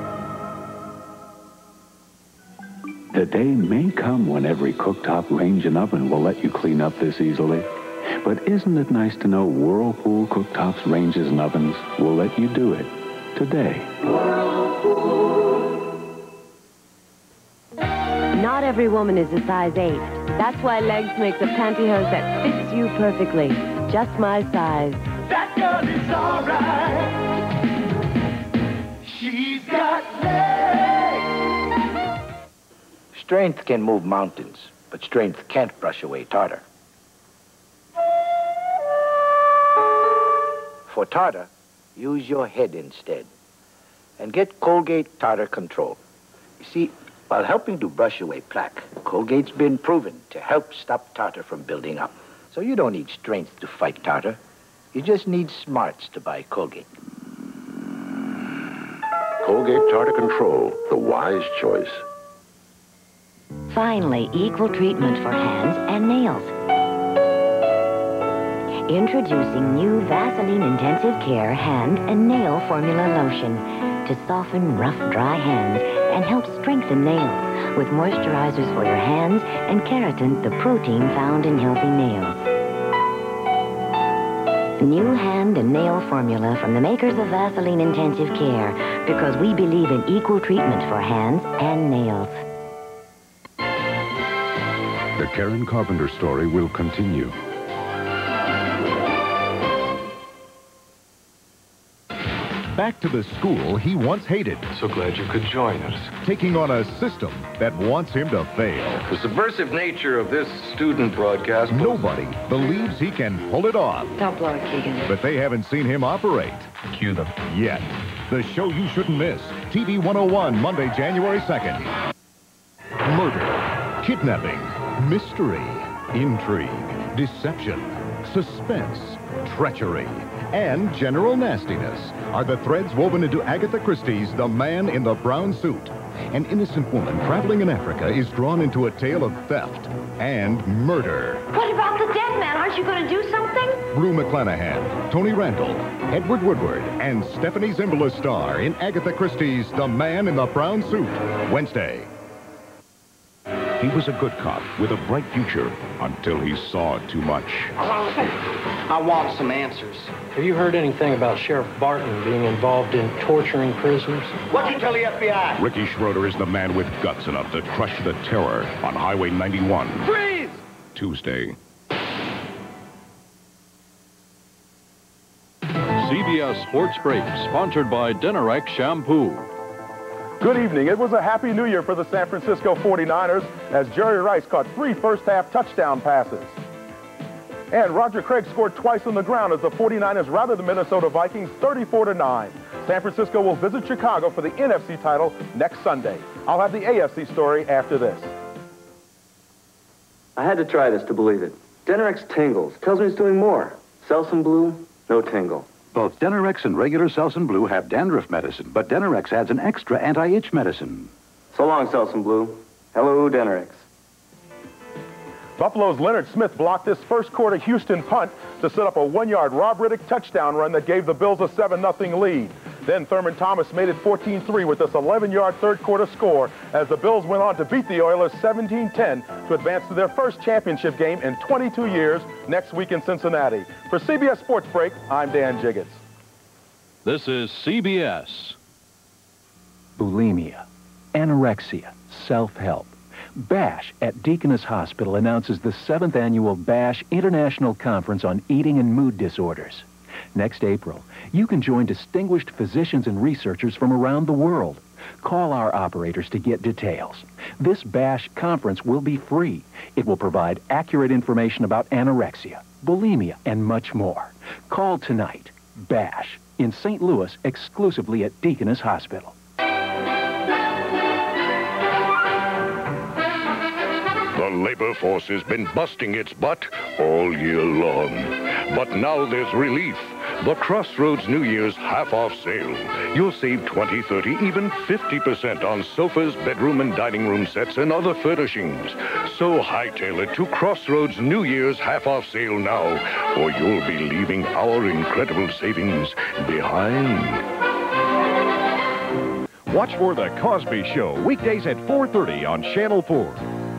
The day may come when every cooktop, range, and oven will let you clean up this easily. But isn't it nice to know Whirlpool cooktops, ranges, and ovens will let you do it today? Not every woman is a size 8. That's why Legs makes a pantyhose that fits you perfectly. Just my size. That girl is alright. She's got legs. Strength can move mountains, but strength can't brush away tartar. For tartar, use your head instead. And get Colgate Tartar Control. You see, while helping to brush away plaque, Colgate's been proven to help stop tartar from building up. So you don't need strength to fight tartar. You just need smarts to buy Colgate. Colgate Tartar Control, the wise choice. Finally, equal treatment for hands and nails. Introducing new Vaseline Intensive Care Hand and Nail Formula Lotion to soften rough, dry hands and help strengthen nails with moisturizers for your hands and keratin, the protein found in healthy nails. New hand and nail formula from the makers of Vaseline Intensive Care, because we believe in equal treatment for hands and nails. The Karen Carpenter story will continue. Back to the school he once hated. So glad you could join us. Taking on a system that wants him to fail. The subversive nature of this student broadcast... Nobody believes he can pull it off. Don't blow it, Keegan. But they haven't seen him operate. Cue them. Yet. The show you shouldn't miss. TV 101, Monday, January 2nd. Murder, kidnapping, mystery, intrigue, deception, suspense, treachery, and general nastiness are the threads woven into Agatha Christie's The Man in the Brown Suit. An innocent woman traveling in Africa is drawn into a tale of theft and murder. What about the dead man? Aren't you going to do something? Rue McClanahan, Tony Randall, Edward Woodward, and Stephanie Zimbalist star in Agatha Christie's The Man in the Brown Suit. Wednesday. He was a good cop with a bright future until he saw too much. I want some answers. Have you heard anything about Sheriff Barton being involved in torturing prisoners? What'd you tell the FBI? Ricky Schroeder is the man with guts enough to crush the terror on Highway 91. Freeze! Tuesday. CBS Sports Break, sponsored by Denorex Shampoo. Good evening. It was a happy new year for the San Francisco 49ers as Jerry Rice caught 3 first-half touchdown passes. And Roger Craig scored twice on the ground as the 49ers routed the Minnesota Vikings 34-9. San Francisco will visit Chicago for the NFC title next Sunday. I'll have the AFC story after this. I had to try this to believe it. Denorex tingles. Tells me it's doing more. Selsun Blue, no tingle. Both Denorex and regular Selsun Blue have dandruff medicine, but Denorex adds an extra anti-itch medicine. So long, Selsun Blue. Hello, Denorex. Buffalo's Leonard Smith blocked this first-quarter Houston punt to set up a 1-yard Rob Riddick touchdown run that gave the Bills a 7-0 lead. Then Thurman Thomas made it 14-3 with this 11-yard third-quarter score as the Bills went on to beat the Oilers 17-10 to advance to their first championship game in 22 years next week in Cincinnati. For CBS Sports Break, I'm Dan Jiggets. This is CBS. Bulimia, anorexia, self-help. BASH at Deaconess Hospital announces the 7th annual BASH International Conference on Eating and Mood Disorders. Next April, you can join distinguished physicians and researchers from around the world. Call our operators to get details. This BASH conference will be free. It will provide accurate information about anorexia, bulimia, and much more. Call tonight. BASH in St. Louis, exclusively at Deaconess Hospital. The labor force has been busting its butt all year long. But now there's relief. The Crossroads New Year's half-off sale. You'll save 20, 30, even 50% on sofas, bedroom and dining room sets, and other furnishings. So hightail it to Crossroads New Year's half-off sale now, or you'll be leaving our incredible savings behind. Watch for The Cosby Show, weekdays at 4:30 on Channel 4.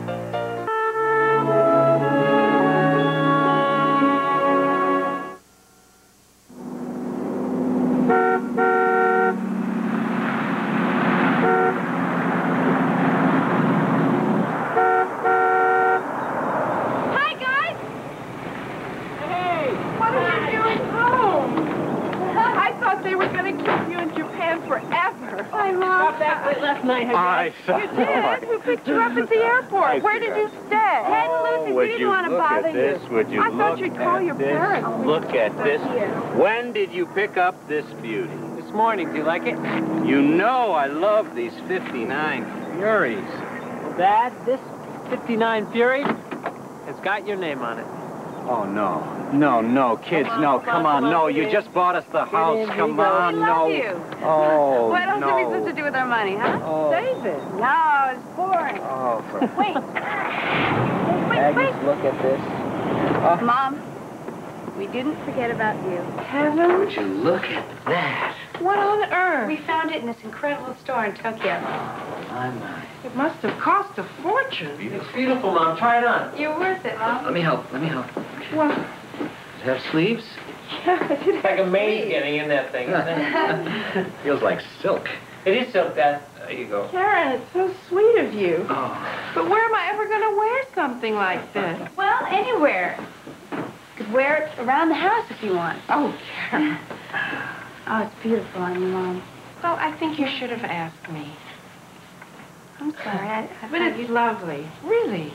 You did? Who picked you up at the airport? Where did you stay? Ted and Lucy, we didn't want to bother you. I thought you'd call your parents. Look at this. When did you pick up this beauty? This morning. Do you like it? You know I love these 59 Furies. Well, Dad, this 59 Fury has got your name on it. Oh, no. No, kids, no. Come on, no. You just bought us the house. Come on, no. We love you. Oh, What else no. are we supposed to do with our money, huh? Oh. Save it. No, it's boring. Oh, for... Wait. Agnes, look at this. Mom, we didn't forget about you. Kevin? Would you look at that? What on earth? We found it in this incredible store in Tokyo. My. It must have cost a fortune. It's beautiful, Mom. Try it on. You're worth it, Mom. Let me help. Well, Does it have sleeves? yeah, It's like a maid getting in that thing, isn't it? Feels like silk. It is silk, Dad. There you go. Karen, it's so sweet of you. Oh. But where am I ever going to wear something like this? Well, anywhere. You could wear it around the house if you want. Oh, Karen. Oh, it's beautiful on you, Mom. Well, I think you should have asked me. I'm sorry. But it's lovely. Really.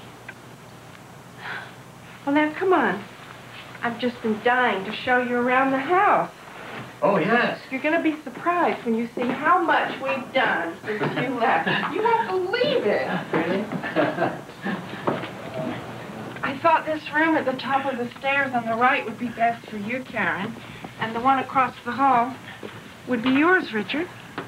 Well, now, come on. I've just been dying to show you around the house. Oh, yes. You're going to be surprised when you see how much we've done since you left. You won't believe it. Really? I thought this room at the top of the stairs on the right would be best for you, Karen. And the one across the hall would be yours, Richard.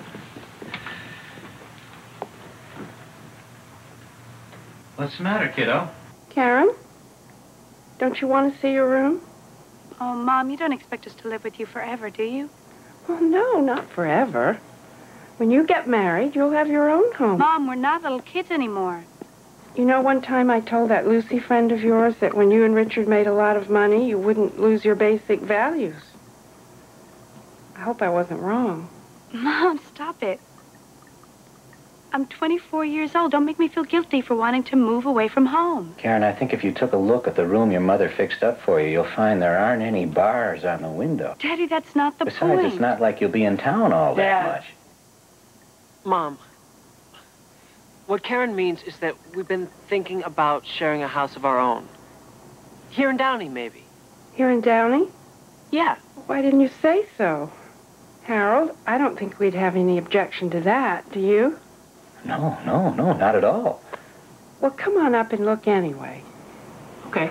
What's the matter, kiddo? Karen? Don't you want to see your room? Oh, Mom, you don't expect us to live with you forever, do you? Well, no, not forever. When you get married, you'll have your own home. Mom, we're not little kids anymore. You know, one time I told that Lucy friend of yours that when you and Richard made a lot of money, you wouldn't lose your basic values. I hope I wasn't wrong. Mom, stop it. I'm 24 years old. Don't make me feel guilty for wanting to move away from home. Karen, I think if you took a look at the room your mother fixed up for you, you'll find there aren't any bars on the window. Daddy, that's not the point. Besides, it's not like you'll be in town all that much. Mom, what Karen means is that we've been thinking about sharing a house of our own. Here in Downey, maybe. Here in Downey? Yeah. Why didn't you say so? Harold, I don't think we'd have any objection to that, do you? No, not at all. Well, come on up and look anyway. Okay.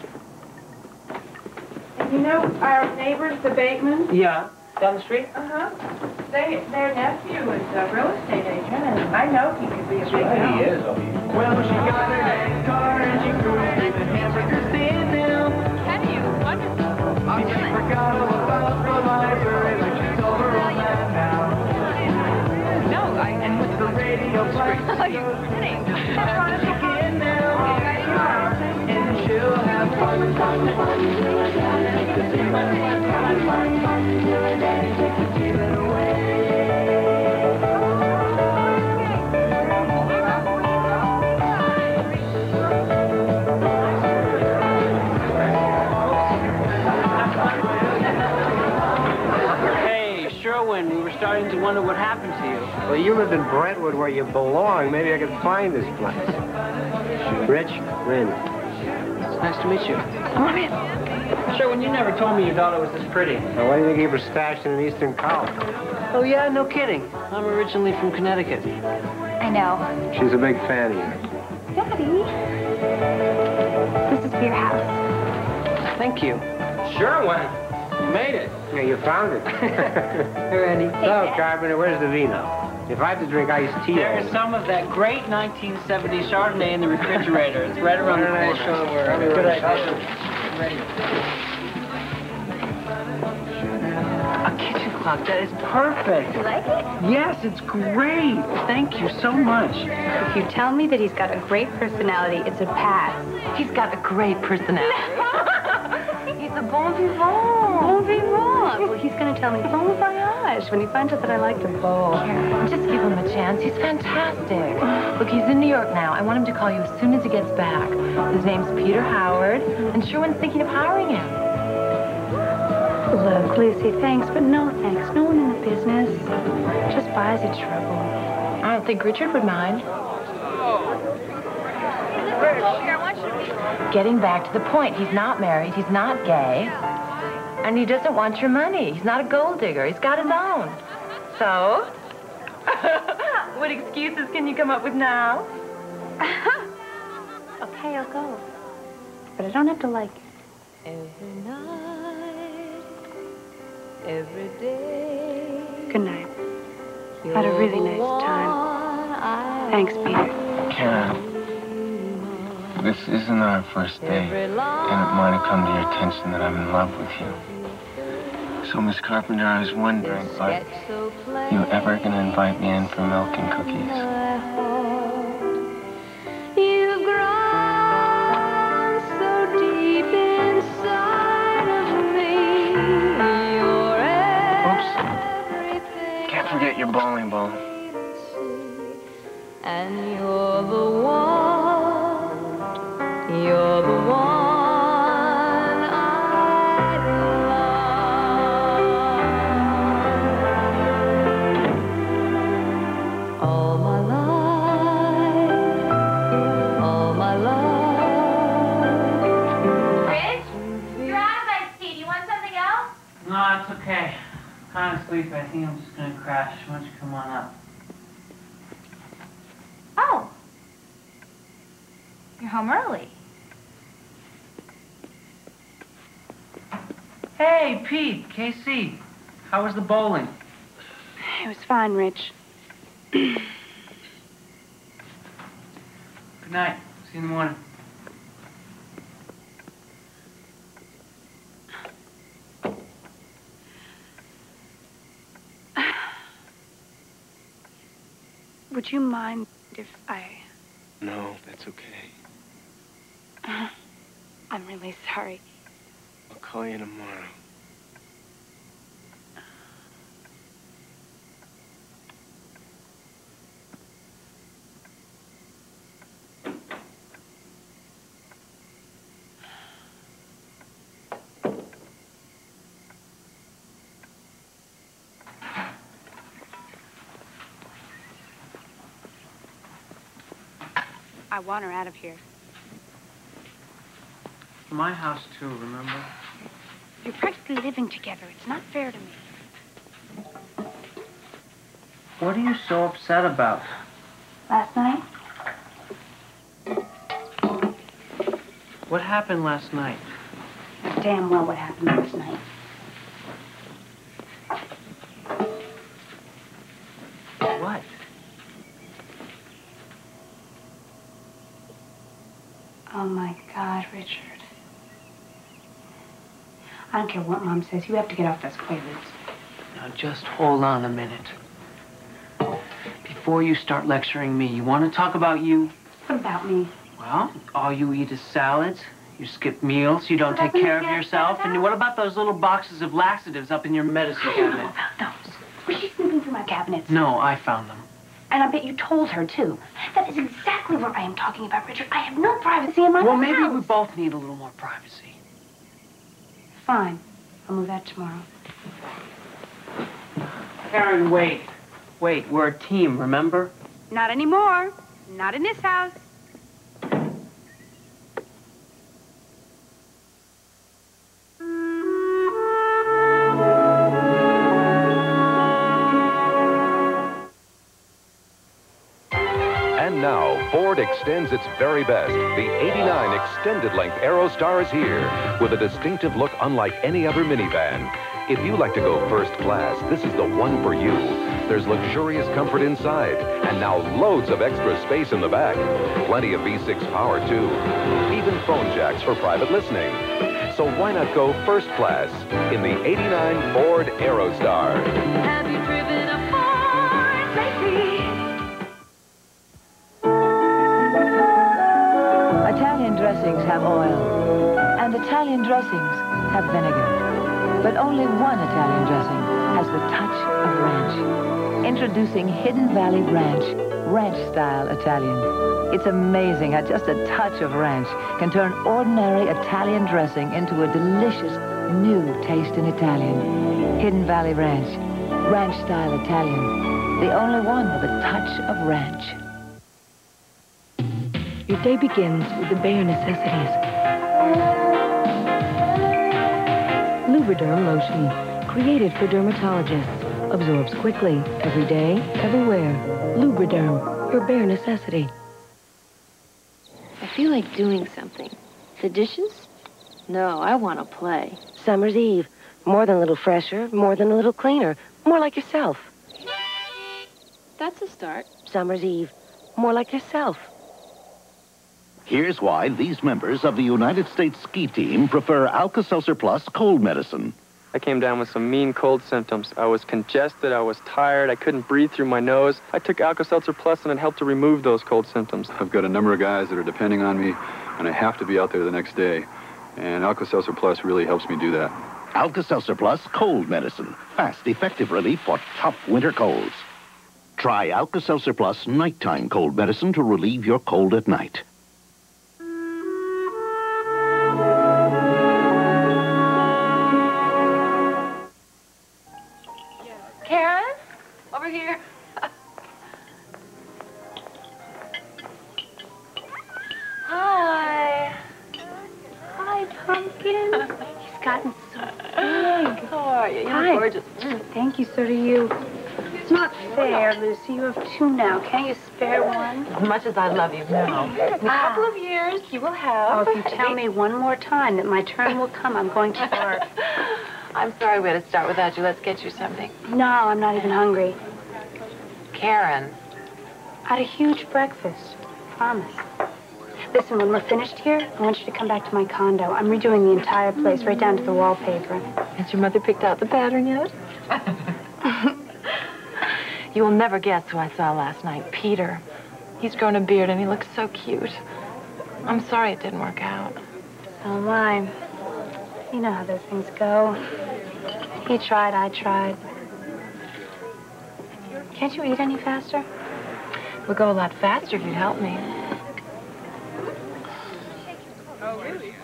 And you know our neighbors, the Batemans? Yeah. Down the street? Uh-huh. Their nephew is a real estate agent, and I know he could be a big help. He is. Well, she got her next car and she cruised and hamburgers stand down. Kenny, wonderful. She forgot all about the library like she's over on that now. No, and with the radio playing, Oh, you're kidding. just try to begin now. And she'll have fun, fun, fun. Take the feeling away. Fun, fun, fun. Take the feeling away. We were starting to wonder what happened to you. Well, you live in Brentwood where you belong. Maybe I could find this place. Rich, Lynn. It's nice to meet you. Come on in. Sherwin, you never told me your daughter was this pretty. Now, why do you think you were stashed in an Eastern college? Oh, yeah? No kidding. I'm originally from Connecticut. I know. She's a big fan of yours. Daddy, this is for your house. Thank you. Sherwin. Made it. Yeah, you found it. Hey, Randy. So, Carpenter, where's the vino? If I have to drink iced tea... There is some of that great 1970 Chardonnay in the refrigerator. It's right around the corner. Good idea. Ready. A kitchen clock. That is perfect. You like it? Yes, it's great. Thank you so much. If you tell me that he's got a great personality, it's a pass. He's got a great personality. He's a bon vivant. Bon vivant. Well, he's going to tell me bon voyage when he finds out that I like the bowl. Just give him a chance. He's fantastic. Look, he's in New York now. I want him to call you as soon as he gets back. His name's Peter Howard, and Sherwin's thinking of hiring him. Look, Lucy, thanks, but no thanks. No one in the business just buys you trouble. I don't think Richard would mind. Getting back to the point, he's not married, he's not gay, and he doesn't want your money. He's not a gold digger. He's got his own. So, what excuses can you come up with now? Okay, I'll go. But I don't have to like it. Every night, every day. Good night. Had a really nice time. Thanks, Peter. Karen. This isn't our first date, and it might have come to your attention that I'm in love with you. So, Miss Carpenter, I was wondering, are you ever going to invite me in for milk and cookies? You've grown so deep inside of me. Oops. Can't forget your bowling ball. And you're the one. You're the one I love. All my life. Rich, your eyes iced tea. Do you want something else? No, it's okay. I'm kind of sleepy. I think I'm just going to crash. Why don't you come on up? Oh. You're home early. Hey, Pete, KC. How was the bowling? It was fine, Rich. Good night. See you in the morning. Would you mind if I No, that's okay. I'm really sorry. I'll call you tomorrow. I want her out of here. My house, too, remember? You're practically living together. It's not fair to me. What are you so upset about? Last night? What happened last night? Damn well what happened last night. What? Oh, my God, Richard. I don't care what Mom says. You have to get off those Quaaludes. Now, just hold on a minute. Before you start lecturing me, you want to talk about you? What about me? Well, all you eat is salads. You skip meals. You don't take care of yourself. And what about those little boxes of laxatives up in your medicine I don't know cabinet? about those. Was she snooping through my cabinets? No, I found them. And I bet you told her, too. That is exactly what I am talking about, Richard. I have no privacy in my Well, own maybe house. we both need a little more privacy. Fine. I'll move that tomorrow. Karen, wait. Wait, we're a team, remember? Not anymore. Not in this house. And now, Ford extends its very best. The 89 extended length Aerostar is here with a distinctive look unlike any other minivan. If you like to go first class, this is the one for you. There's luxurious comfort inside, and now loads of extra space in the back. Plenty of V6 power, too. Even phone jacks for private listening. So why not go first class in the 89 Ford Aerostar? Have you driven a Ford lately? Italian dressings have oil, and Italian dressings have vinegar. But only one Italian dressing has the touch of ranch. Introducing Hidden Valley Ranch, ranch-style Italian. It's amazing how just a touch of ranch can turn ordinary Italian dressing into a delicious new taste in Italian. Hidden Valley Ranch, ranch-style Italian. The only one with a touch of ranch. Your day begins with the bare necessities. Lubriderm lotion, created for dermatologists, absorbs quickly, every day, everywhere. Lubriderm, your bare necessity. I feel like doing something. The dishes? No, I want to play. Summer's Eve. More than a little fresher, more than a little cleaner. More like yourself. That's a start. Summer's Eve. More like yourself. Here's why these members of the United States ski team prefer Alka-Seltzer Plus cold medicine. I came down with some mean cold symptoms. I was congested, I was tired, I couldn't breathe through my nose. I took Alka-Seltzer Plus and it helped to remove those cold symptoms. I've got a number of guys that are depending on me, and I have to be out there the next day. And Alka-Seltzer Plus really helps me do that. Alka-Seltzer Plus cold medicine. Fast, effective relief for tough winter colds. Try Alka-Seltzer Plus nighttime cold medicine to relieve your cold at night. Karen? Over here. Hi. Hi, Pumpkin. He's gotten so big. How are you? You Hi. look gorgeous. Thank you, so do you. It's not fair, Lucy. You have two now. Can't you spare one? As much as I love you, no. In a couple of years, you will have. Oh, if you tell me one more time that my turn will come, I'm going to bark. I'm sorry we had to start without you. Let's get you something. No, I'm not even hungry. Karen. I had a huge breakfast. Promise. Listen, when we're finished here, I want you to come back to my condo. I'm redoing the entire place, right down to the wallpaper. Has your mother picked out the pattern yet? You will never guess who I saw last night. Peter. He's grown a beard and he looks so cute. I'm sorry it didn't work out. So am I. You know how those things go. He tried, I tried. Can't you eat any faster? It would go a lot faster if you'd help me. Oh, really?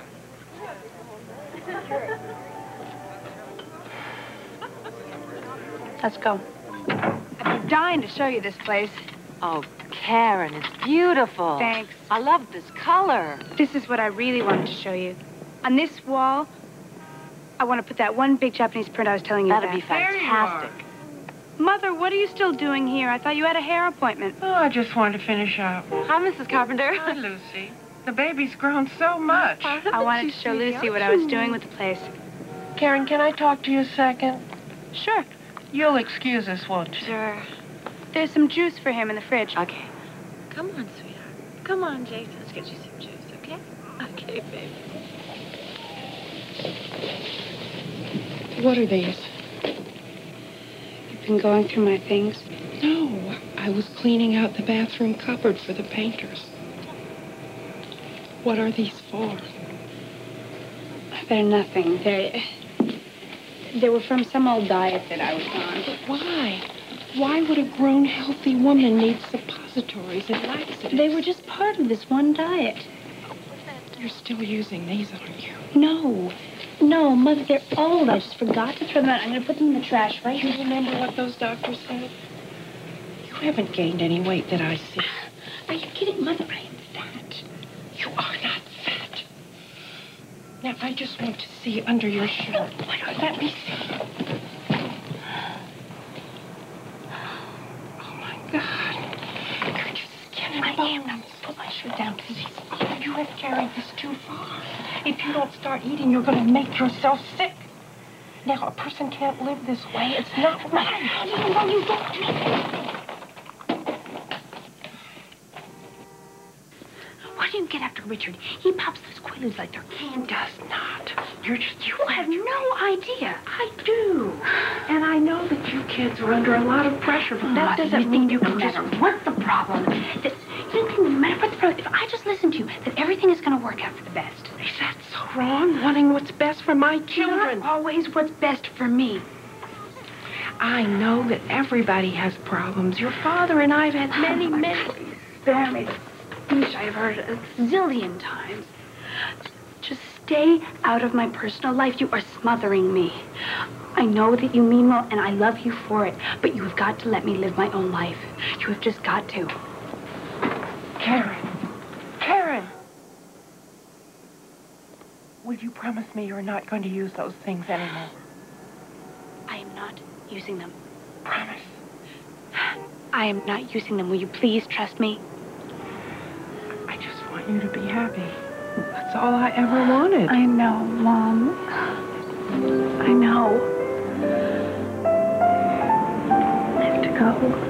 Let's go. I've been dying to show you this place. Oh, Karen, it's beautiful. Thanks. I love this color. This is what I really wanted to show you. On this wall, I want to put that one big Japanese print I was telling you about. That'd be fantastic. Mother, what are you still doing here? I thought you had a hair appointment. Oh, I just wanted to finish up. Hi, Mrs. Carpenter. Hi, Lucy. The baby's grown so much. I wanted to show Lucy what I was doing with the place. Karen, can I talk to you a second? Sure. You'll excuse us, won't you? Sure. There's some juice for him in the fridge. Okay. Come on, sweetheart. Come on, Jason. Let's get you some juice, okay? Okay, baby. What are these? You've been going through my things? No, I was cleaning out the bathroom cupboard for the painters. What are these for? They're nothing. They were from some old diet that I was on. But why? Why would a grown, healthy woman need suppositories and laxatives? They were just part of this one diet. You're still using these, aren't you? No. No, Mother, they're old. I just forgot to throw them out. I'm going to put them in the trash right You here. remember what those doctors said? You haven't gained any weight that I see. Are you kidding, Mother? I am fat. You are not fat. Now, I just want to see under your shirt. Let me see. Oh, my God. You're just skin and bones. Put my shirt down, please. Oh, you have carried this too far. If you don't start eating, you're going to make yourself sick. Now, a person can't live this way. It's not right. No, you don't. Why do you get after Richard? He pops those Quaaludes like they're candy. Does not. You have no idea. I do. And I know that you kids are under a lot of pressure, but that doesn't mean you can no just... matter what the problem, that you think no matter what the problem, if I just listen to you, that everything is going to work out for the best. Is that so wrong? Wanting what's best for my children? Not always what's best for me. I know that everybody has problems. Your father and I have had many... Spare me the speech I've heard a zillion times. Just stay out of my personal life. You are smothering me. I know that you mean well, and I love you for it, but you have got to let me live my own life. You have just got to. Karen! Will you promise me you're not going to use those things anymore? I am not using them. Promise. I am not using them. Will you please trust me? I just want you to be happy. That's all I ever wanted. I know, Mom. I know. I have to go.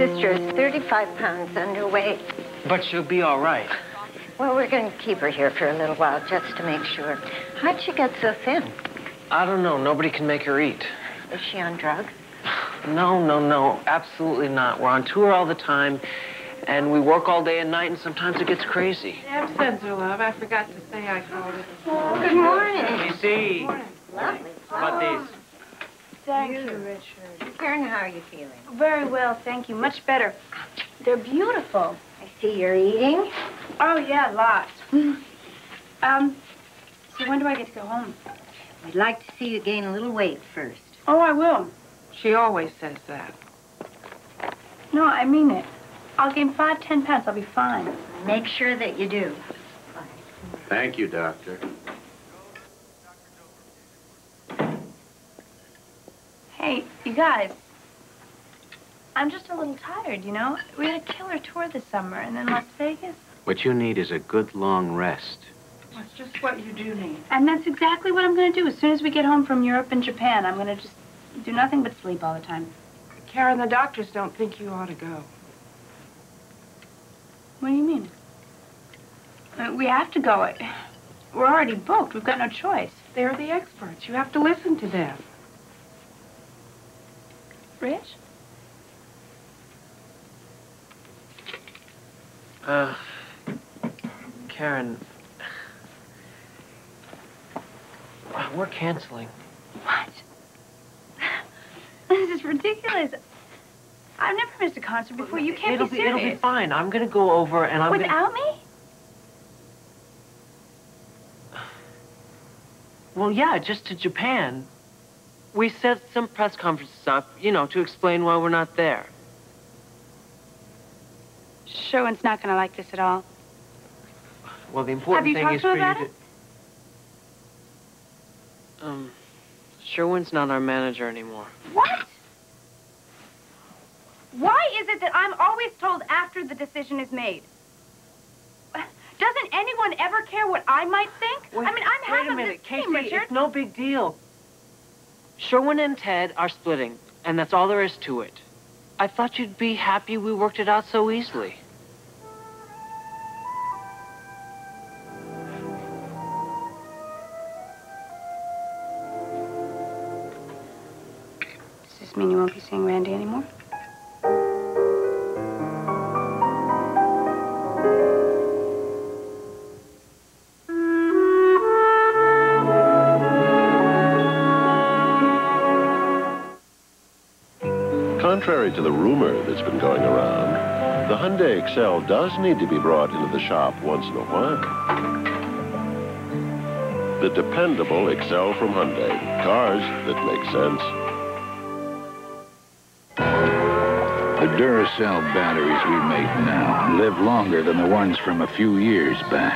sister is 35 pounds underweight. But she'll be all right. Well, we're going to keep her here for a little while just to make sure. How'd she get so thin? I don't know. Nobody can make her eat. Is she on drugs? No. Absolutely not. We're on tour all the time, and we work all day and night, and sometimes it gets crazy. Have Seltzer, love. I forgot to say I called it. Oh, good morning. PC. Lovely How about these? Thank you, Richard. Karen, how are you feeling? Very well, thank you. Much better. They're beautiful. I see you're eating. Oh, yeah, lots. So when do I get to go home? We'd like to see you gain a little weight first. Oh, I will. She always says that. No, I mean it. I'll gain 5-10 pounds. I'll be fine. Make sure that you do. Thank you, Doctor. Hey, you guys. I'm just a little tired, you know? We had a killer tour this summer, and then Las Vegas. What you need is a good long rest. That's just what you do need. And that's exactly what I'm going to do. As soon as we get home from Europe and Japan, I'm going to just do nothing but sleep all the time. Karen, the doctors don't think you ought to go. What do you mean? We have to go. We're already booked. We've got no choice. They're the experts. You have to listen to them. Rich? Karen, we're canceling. What? This is ridiculous. I've never missed a concert before. You can't be serious. It'll be fine. I'm gonna go over and I'm Without me? Well, yeah, just to Japan. We set some press conferences up, you know, to explain why we're not there. Sherwin's not going to like this at all. Well, the important thing is for you to... Sherwin's not our manager anymore. What? Why is it that I'm always told after the decision is made? Doesn't anyone ever care what I might think? Wait, I mean, I'm half wait a of minute, this Casey, team, Richard. it's no big deal. Sherwin and Ted are splitting, and that's all there is to it. I thought you'd be happy we worked it out so easily. Does this mean you won't be seeing Randy anymore? Contrary to the rumor that's been going around, the Hyundai Excel does need to be brought into the shop once in a while. The dependable Excel from Hyundai. Cars that make sense. The Duracell batteries we make now live longer than the ones from a few years back.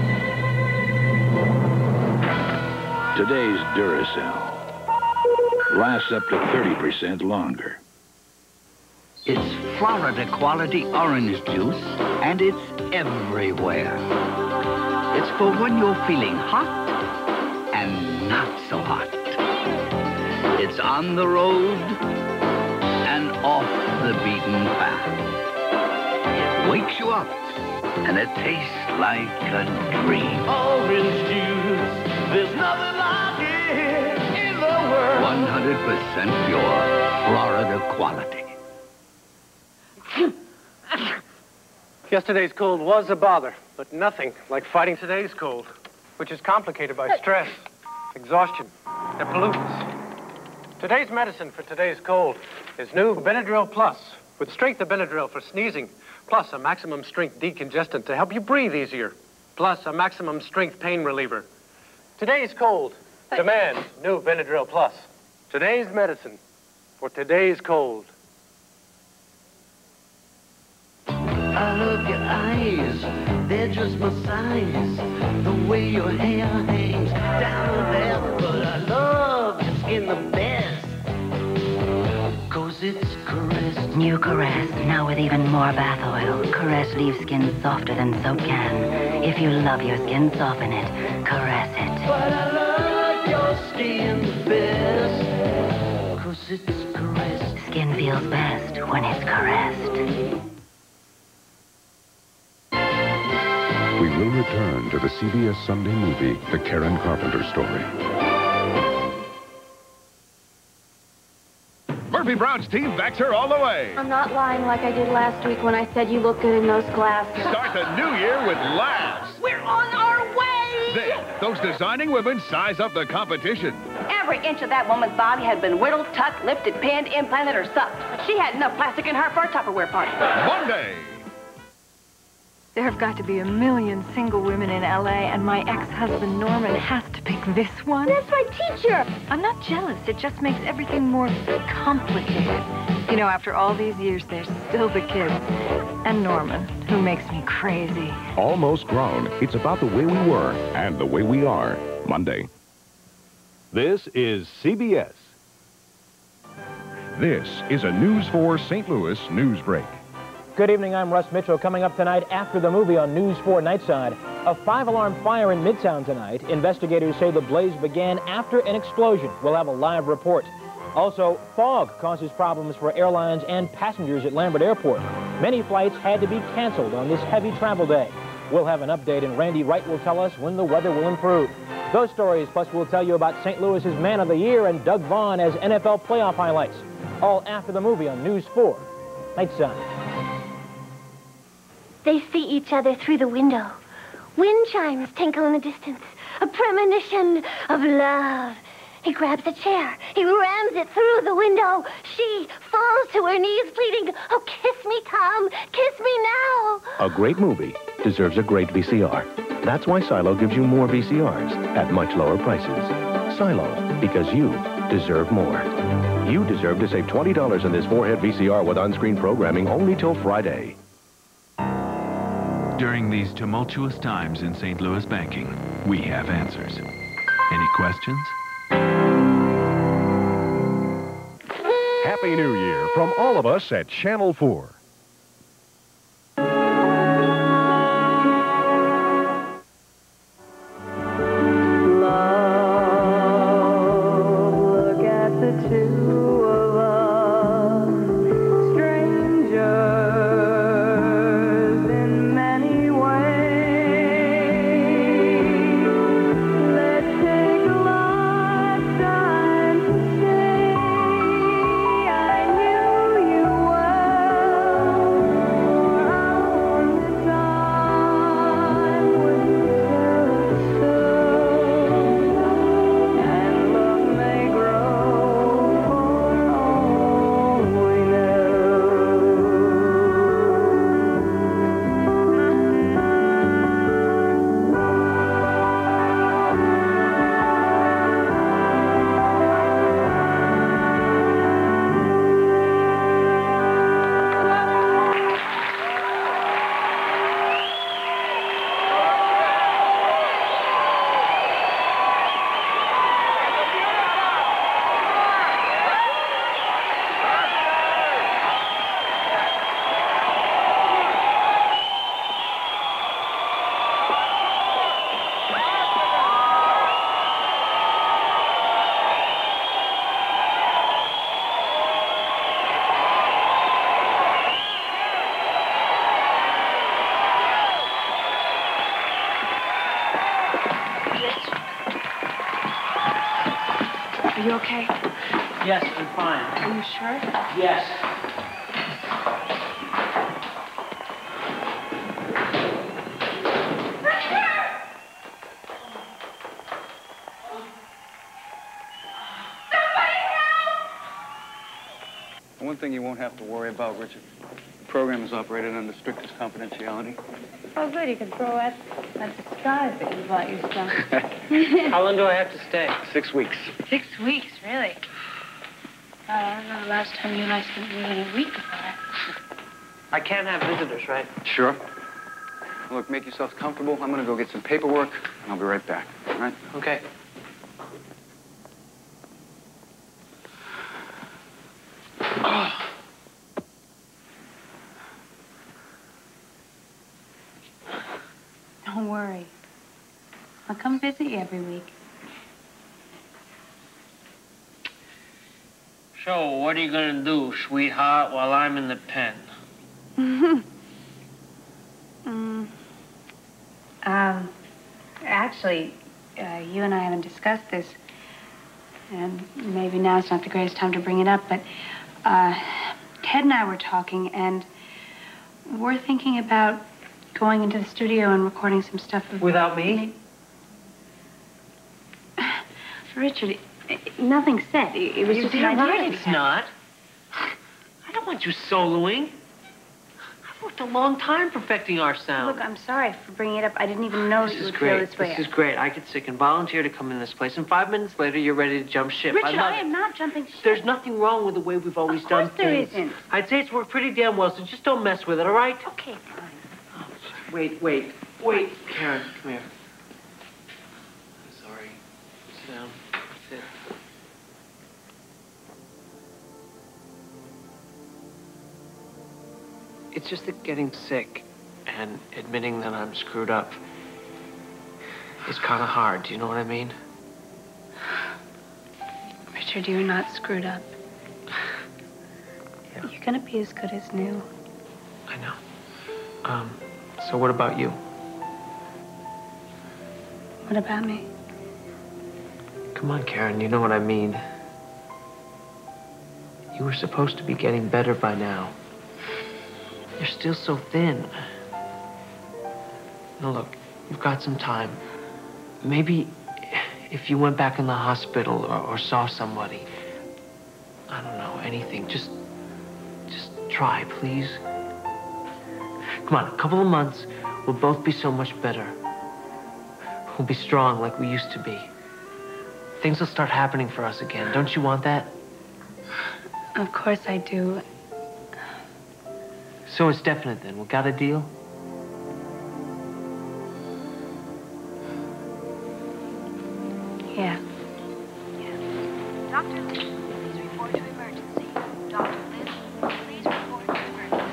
Today's Duracell lasts up to 30% longer. It's Florida quality orange juice, and it's everywhere. It's for when you're feeling hot and not so hot. It's on the road and off the beaten path. It wakes you up, and it tastes like a dream. Orange juice, there's nothing like it in the world. 100% pure Florida quality. Yesterday's cold was a bother, but nothing like fighting today's cold, which is complicated by stress, exhaustion, and pollutants. Today's medicine for today's cold is new Benadryl Plus, with strength of Benadryl for sneezing, plus a maximum strength decongestant to help you breathe easier, plus a maximum strength pain reliever. Today's cold demands new Benadryl Plus. Today's medicine for today's cold. I love your eyes, they're just my size. The way your hair hangs down there, but I love your skin the best. 'Cause it's Caress. New Caress, now with even more bath oil. Caress leaves skin softer than soap can. If you love your skin, soften it. Caress it. But I love your skin the best. 'Cause it's Caress. Skin feels best when it's caressed. We will return to the CBS Sunday movie, The Karen Carpenter Story. Murphy Brown's team backs her all the way. I'm not lying like I did last week when I said you look good in those glasses. Start the new year with laughs. We're on our way! Then, those designing women size up the competition. Every inch of that woman's body had been whittled, tucked, lifted, pinned, implanted, or sucked. She had enough plastic in her for a Tupperware party. Monday. There have got to be 1 million single women in L.A., and my ex-husband Norman has to pick this one. That's my teacher. I'm not jealous. It just makes everything more complicated. You know, after all these years, there's still the kids. And Norman, who makes me crazy. Almost Grown. It's about the way we were and the way we are. Monday. This is CBS. This is a News 4 St. Louis news break. Good evening, I'm Russ Mitchell. Coming up tonight after the movie on News 4 Nightside, a 5-alarm fire in Midtown tonight. Investigators say the blaze began after an explosion. We'll have a live report. Also, fog causes problems for airlines and passengers at Lambert Airport. Many flights had to be canceled on this heavy travel day. We'll have an update, and Randy Wright will tell us when the weather will improve. Those stories, plus we'll tell you about St. Louis's Man of the Year and Doug Vaughn as NFL playoff highlights. All after the movie on News 4 Nightside. They see each other through the window. Wind chimes tinkle in the distance. A premonition of love. He grabs a chair. He rams it through the window. She falls to her knees, pleading, "Oh, kiss me, Tom. Kiss me now." A great movie deserves a great VCR. That's why Silo gives you more VCRs at much lower prices. Silo, because you deserve more. You deserve to save $20 on this 4-head VCR with on-screen programming only till Friday. During these tumultuous times in St. Louis banking, we have answers. Any questions? Happy New Year from all of us at Channel 4. Look at the two of us, strangers in many ways. Let's take a lifetime to say I knew you well, for our time was and love may grow for all we Are you okay? Yes, I'm fine. Are you sure? Yes. One thing you won't have to worry about, Richard. The program is operated under strictest confidentiality. Oh, good. You can throw at disguise that you bought yourself. How long do I have to stay? 6 weeks. 6 weeks, really? I don't know the last time you and I spent more than a week apart. I can't have visitors, right? Sure. Look, make yourselves comfortable. I'm going to go get some paperwork, and I'll be right back. All right? Okay. Don't worry. I'll come visit you every week. So, what are you gonna do, sweetheart, while I'm in the pen? Actually, you and I haven't discussed this, and maybe now's not the greatest time to bring it up, but Ted and I were talking, and we're thinking about going into the studio and recording some stuff. Without me? Richard, nothing said. It was just an idea. Right, it's not. I don't want you soloing. I've worked a long time perfecting our sound. Look, I'm sorry for bringing it up. I didn't even know that you would feel this way. This is great. I get sick and volunteer to come in this place, and 5 minutes later, you're ready to jump ship. Richard, I am not jumping ship. There's nothing wrong with the way we've always done things. Of course there isn't. I'd say it's worked pretty damn well, so just don't mess with it, all right? Okay, fine. Wait. Karen, come here. I'm sorry. Sit down. Sit. It's just that getting sick and admitting that I'm screwed up is kind of hard. Do you know what I mean? Richard, you're not screwed up. Yeah. You're gonna be as good as new. I know. So what about you? What about me? Come on, Karen, you know what I mean. You were supposed to be getting better by now. You're still so thin. Now look, you've got some time. Maybe if you went back in the hospital or saw somebody, I don't know, anything, just try, please. Come on, a couple of months, we'll both be so much better. We'll be strong like we used to be. Things will start happening for us again. Don't you want that? Of course I do. So it's definite then. We got a deal? Yeah. Dr. Lynn, please report to emergency. Dr. Lynn, please report to emergency.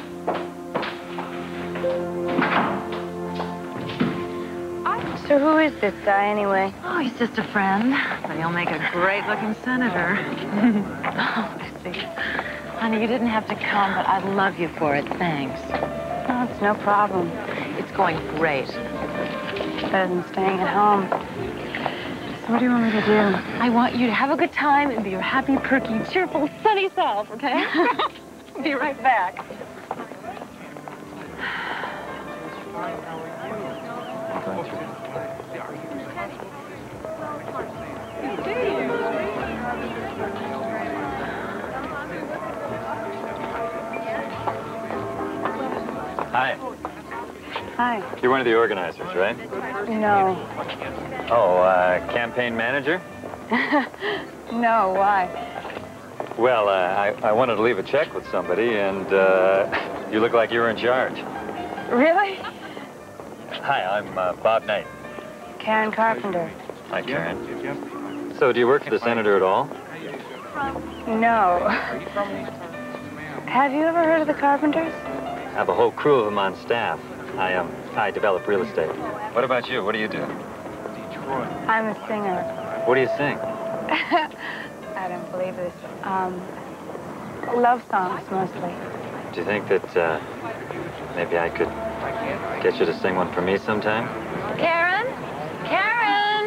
So who is this guy anyway? Oh, he's just a friend, but he'll make a great-looking senator. Oh, Lucy. Honey, you didn't have to come, but I'd love you for it. Thanks. Oh, it's no problem. It's going great. Better than staying at home. So what do you want me to do? I want you to have a good time and be your happy, perky, cheerful, sunny self, okay? Be right back. Hi. Hi. You're one of the organizers, right? No. Oh, campaign manager? No, why? Well, I wanted to leave a check with somebody, and you look like you were in charge. Really? Hi, I'm Bob Knight. Karen Carpenter. Hi, Karen. So, do you work for the senator at all? No. Have you ever heard of the Carpenters? I have a whole crew of them on staff. I develop real estate. What about you? What do you do? I'm a singer. What do you sing? I don't believe this. Love songs, mostly. Do you think that maybe I could get you to sing one for me sometime? Karen? Karen!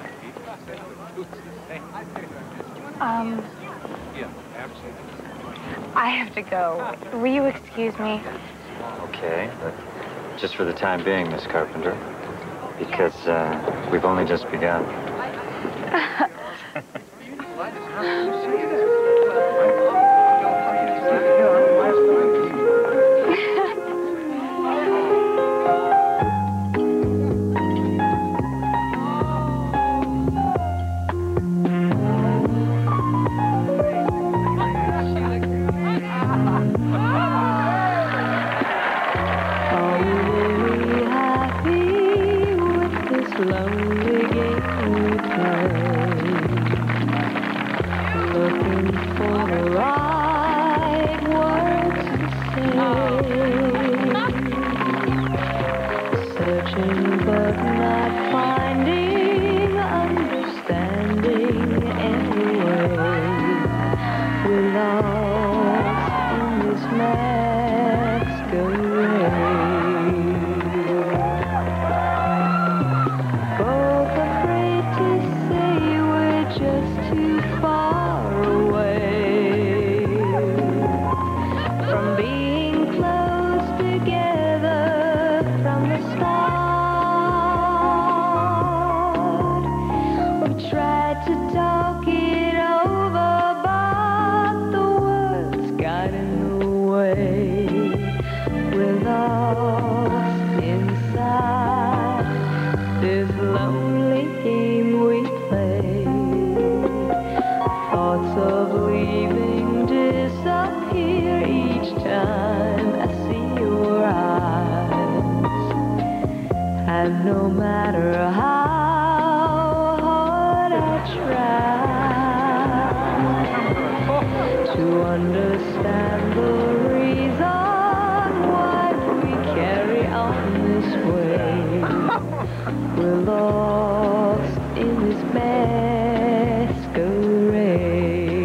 I have to go. Will you excuse me? Okay, but just for the time being, Miss Carpenter, because we've only just begun. And no matter how hard I try to understand the reason why we carry on this way, we're lost in this masquerade.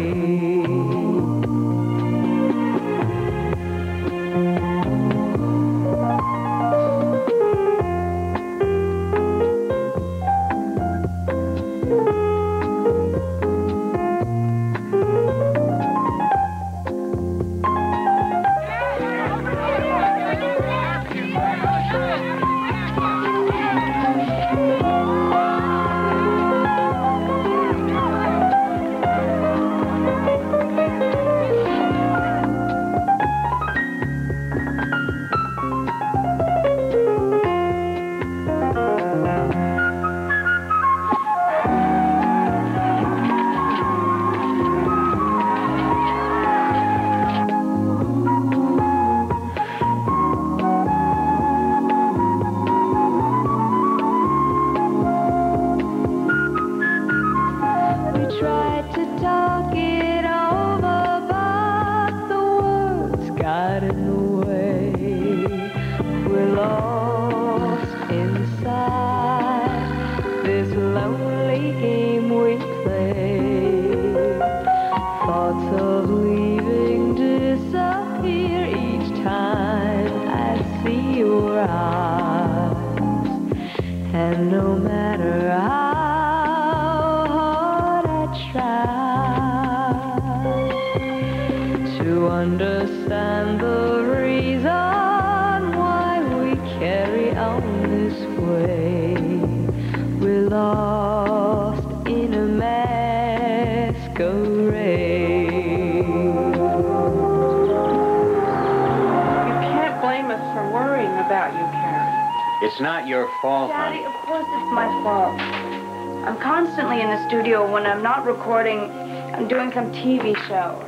It's not your fault, Daddy, honey. of course it's my fault. I'm constantly in the studio when I'm not recording. I'm doing some TV show.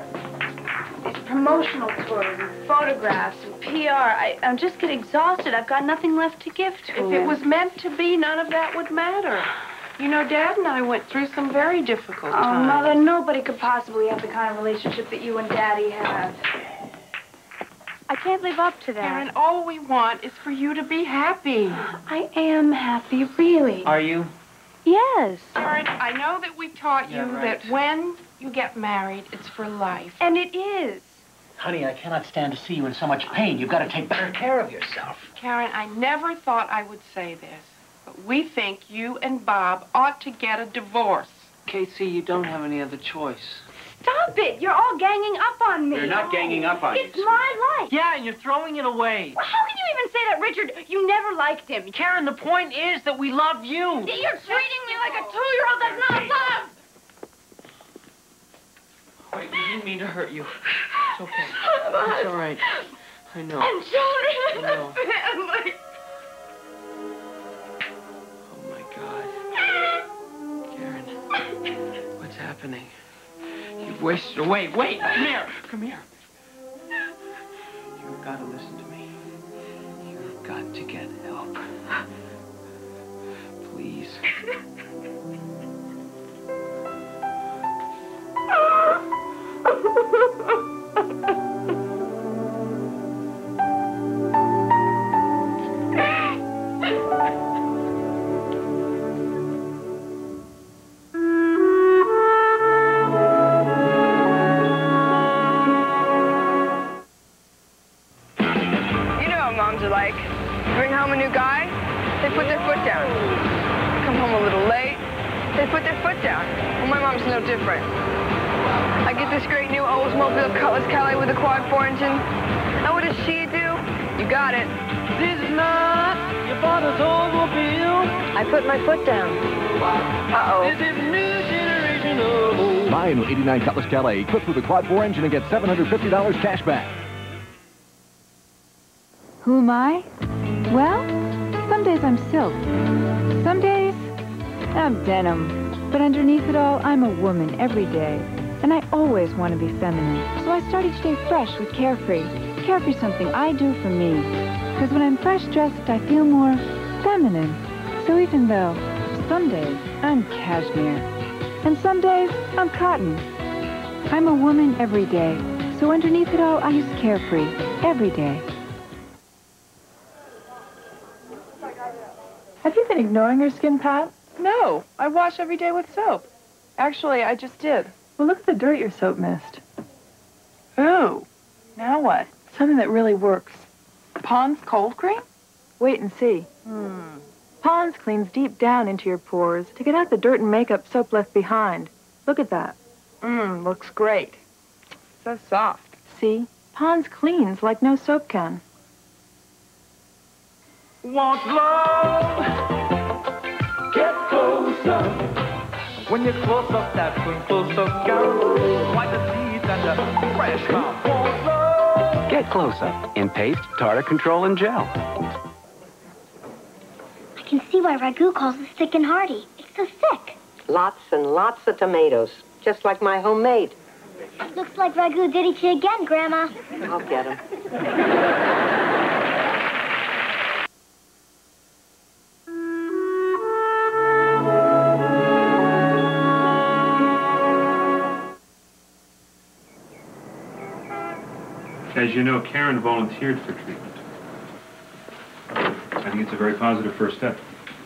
It's promotional tours and photographs and PR. I'm just getting exhausted. I've got nothing left to give to him. If it was meant to be, none of that would matter. You know, Dad and I went through some very difficult times. Oh, Mother, nobody could possibly have the kind of relationship that you and Daddy have. I can't live up to that. Karen, all we want is for you to be happy. I am happy, really. Are you? Yes. Karen, I know that we taught you right. that when you get married, it's for life. And it is. Honey, I cannot stand to see you in so much pain. You've got to take better care of yourself. Karen, I never thought I would say this, but we think you and Bob ought to get a divorce. Casey, you don't have any other choice. Stop it! You're all ganging up on me. We're not ganging up on you. It's my life. Yeah, and you're throwing it away. Well, how can you even say that, Richard? You never liked him. Karen, the point is that we love you. You're treating me like a 2-year-old. That's not love. Wait, we didn't mean to hurt you. It's okay. It's all right. I know. And children I in know. the family. Oh, my God. Karen, what's happening? You've wasted away. Wait, come here. Come here. You've got to listen to me. You've got to get help. Please. Like, bring home a new guy, they put their foot down. Come home a little late, they put their foot down. Well, my mom's no different. I get this great new Oldsmobile Cutlass Cadillac with a quad-4 engine. And what does she do? You got it. This is not your father's Oldsmobile. I put my foot down. Uh-oh. This is a new generation of... Buy a new 89 Cutlass Calais equipped with a quad-4 engine and get $750 cash back. Who am I? Well, some days I'm silk. Some days I'm denim. But underneath it all, I'm a woman every day. And I always want to be feminine. So I start each day fresh with Carefree. Carefree's something I do for me. Because when I'm fresh dressed, I feel more feminine. So even though some days I'm cashmere, and some days I'm cotton, I'm a woman every day. So underneath it all, I use Carefree every day. Have you been ignoring your skin, Pat? No, I wash every day with soap. Actually, I just did. Well, look at the dirt your soap missed. Ooh, now what? Something that really works. Pond's cold cream? Wait and see. Pond's cleans deep down into your pores to get out the dirt and makeup soap left behind. Look at that. Looks great. So soft. See? Pond's cleans like no soap can. Want love? Get closer. When you're close up, that close up, girl. Wipe the teeth and the fresh mouth. Want love? Get close up in paste, tartar control, and gel. I can see why Ragu calls it thick and hearty. It's so thick. Lots and lots of tomatoes, just like my homemade. Looks like Ragu did it to you again, Grandma. I'll get him. As you know, Karen volunteered for treatment. I think it's a very positive first step.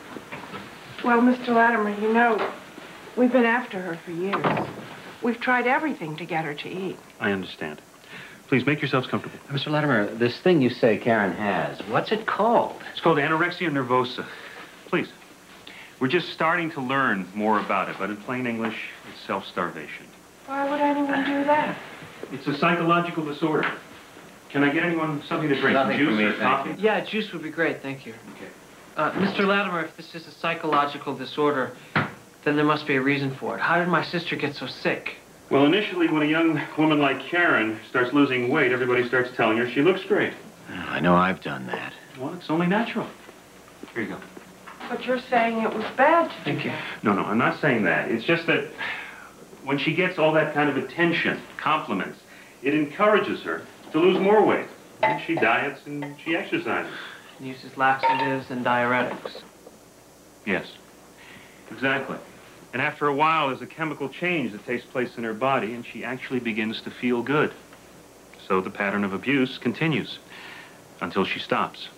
Well, Mr. Latimer, you know, we've been after her for years. We've tried everything to get her to eat. I understand. Please, make yourselves comfortable. Mr. Latimer, this thing you say Karen has, what's it called? It's called anorexia nervosa. Please. We're just starting to learn more about it, but in plain English, it's self-starvation. Why would anyone do that? It's a psychological disorder. Can I get anyone something to drink? Nothing Juice for me, or thank coffee? Yeah, juice would be great, thank you. Okay. Mr. Latimer, if this is a psychological disorder, then there must be a reason for it. How did my sister get so sick? Well, initially, when a young woman like Karen starts losing weight, everybody starts telling her she looks great. I know I've done that. Well, it's only natural. Here you go. But you're saying it was bad to Thank you. No, I'm not saying that. It's just that when she gets all that kind of attention, compliments, it encourages her to lose more weight. And she diets and she exercises. And uses laxatives and diuretics. Yes, exactly. And after a while, there's a chemical change that takes place in her body, and she actually begins to feel good. So the pattern of abuse continues until she stops,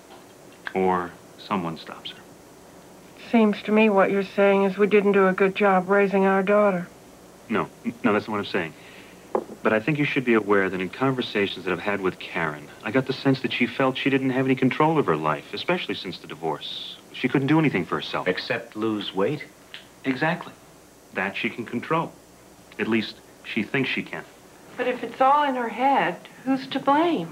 or someone stops her. Seems to me what you're saying is we didn't do a good job raising our daughter. No, that's not what I'm saying. But I think you should be aware that in conversations that I've had with Karen, I got the sense that she felt she didn't have any control of her life, especially since the divorce. She couldn't do anything for herself. Except lose weight? Exactly. That she can control. At least, she thinks she can. But if it's all in her head, who's to blame?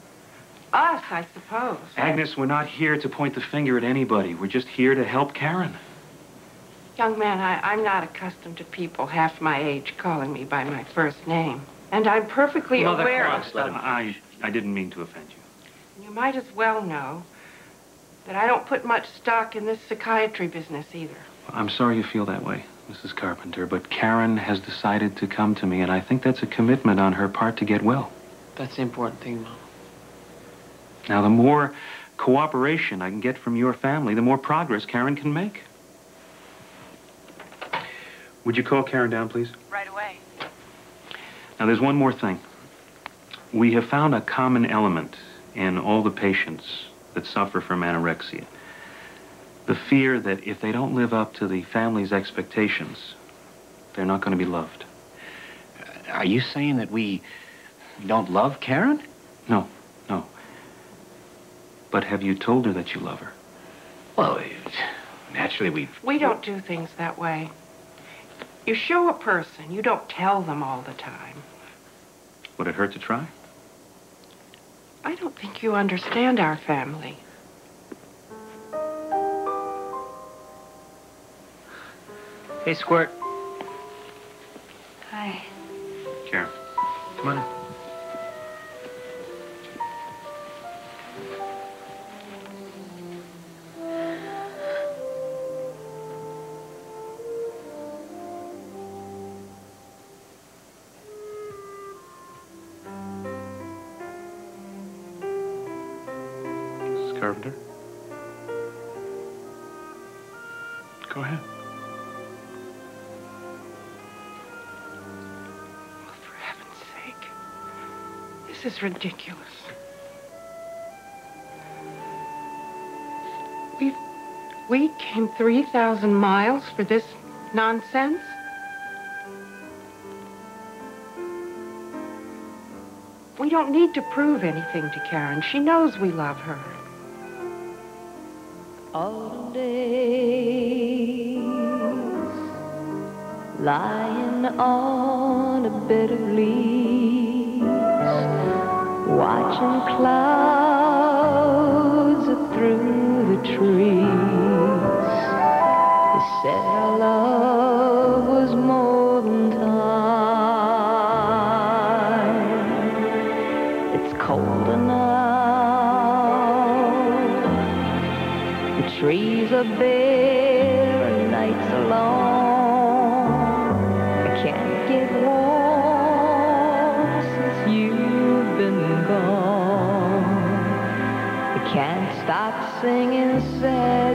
Us, I suppose. Agnes, we're not here to point the finger at anybody. We're just here to help Karen. Young man, I'm not accustomed to people half my age calling me by my first name. And I'm perfectly aware of stuff. I didn't mean to offend you. You might as well know that I don't put much stock in this psychiatry business either. I'm sorry you feel that way, Mrs. Carpenter, but Karen has decided to come to me, and I think that's a commitment on her part to get well. That's the important thing, Mom. Now, the more cooperation I can get from your family, the more progress Karen can make. Would you call Karen down, please? Right away. Now, there's one more thing. We have found a common element in all the patients that suffer from anorexia. The fear that if they don't live up to the family's expectations, they're not going to be loved. Are you saying that we don't love Karen? No. But have you told her that you love her? Well, naturally We don't do things that way. You show a person, you don't tell them all the time. Would it hurt to try? I don't think you understand our family. Hey, Squirt. Hi. Karen, come on in. Carpenter? Go ahead. Well, for heaven's sake. This is ridiculous. We came 3,000 miles for this nonsense? We don't need to prove anything to Karen. She knows we love her. Autumn days, lying on a bed of leaves, watching clouds through the trees. You said our love was more than time. It's colder now. The trees are bare and nights are long. I can't get warm since you've been gone. I can't stop singing sad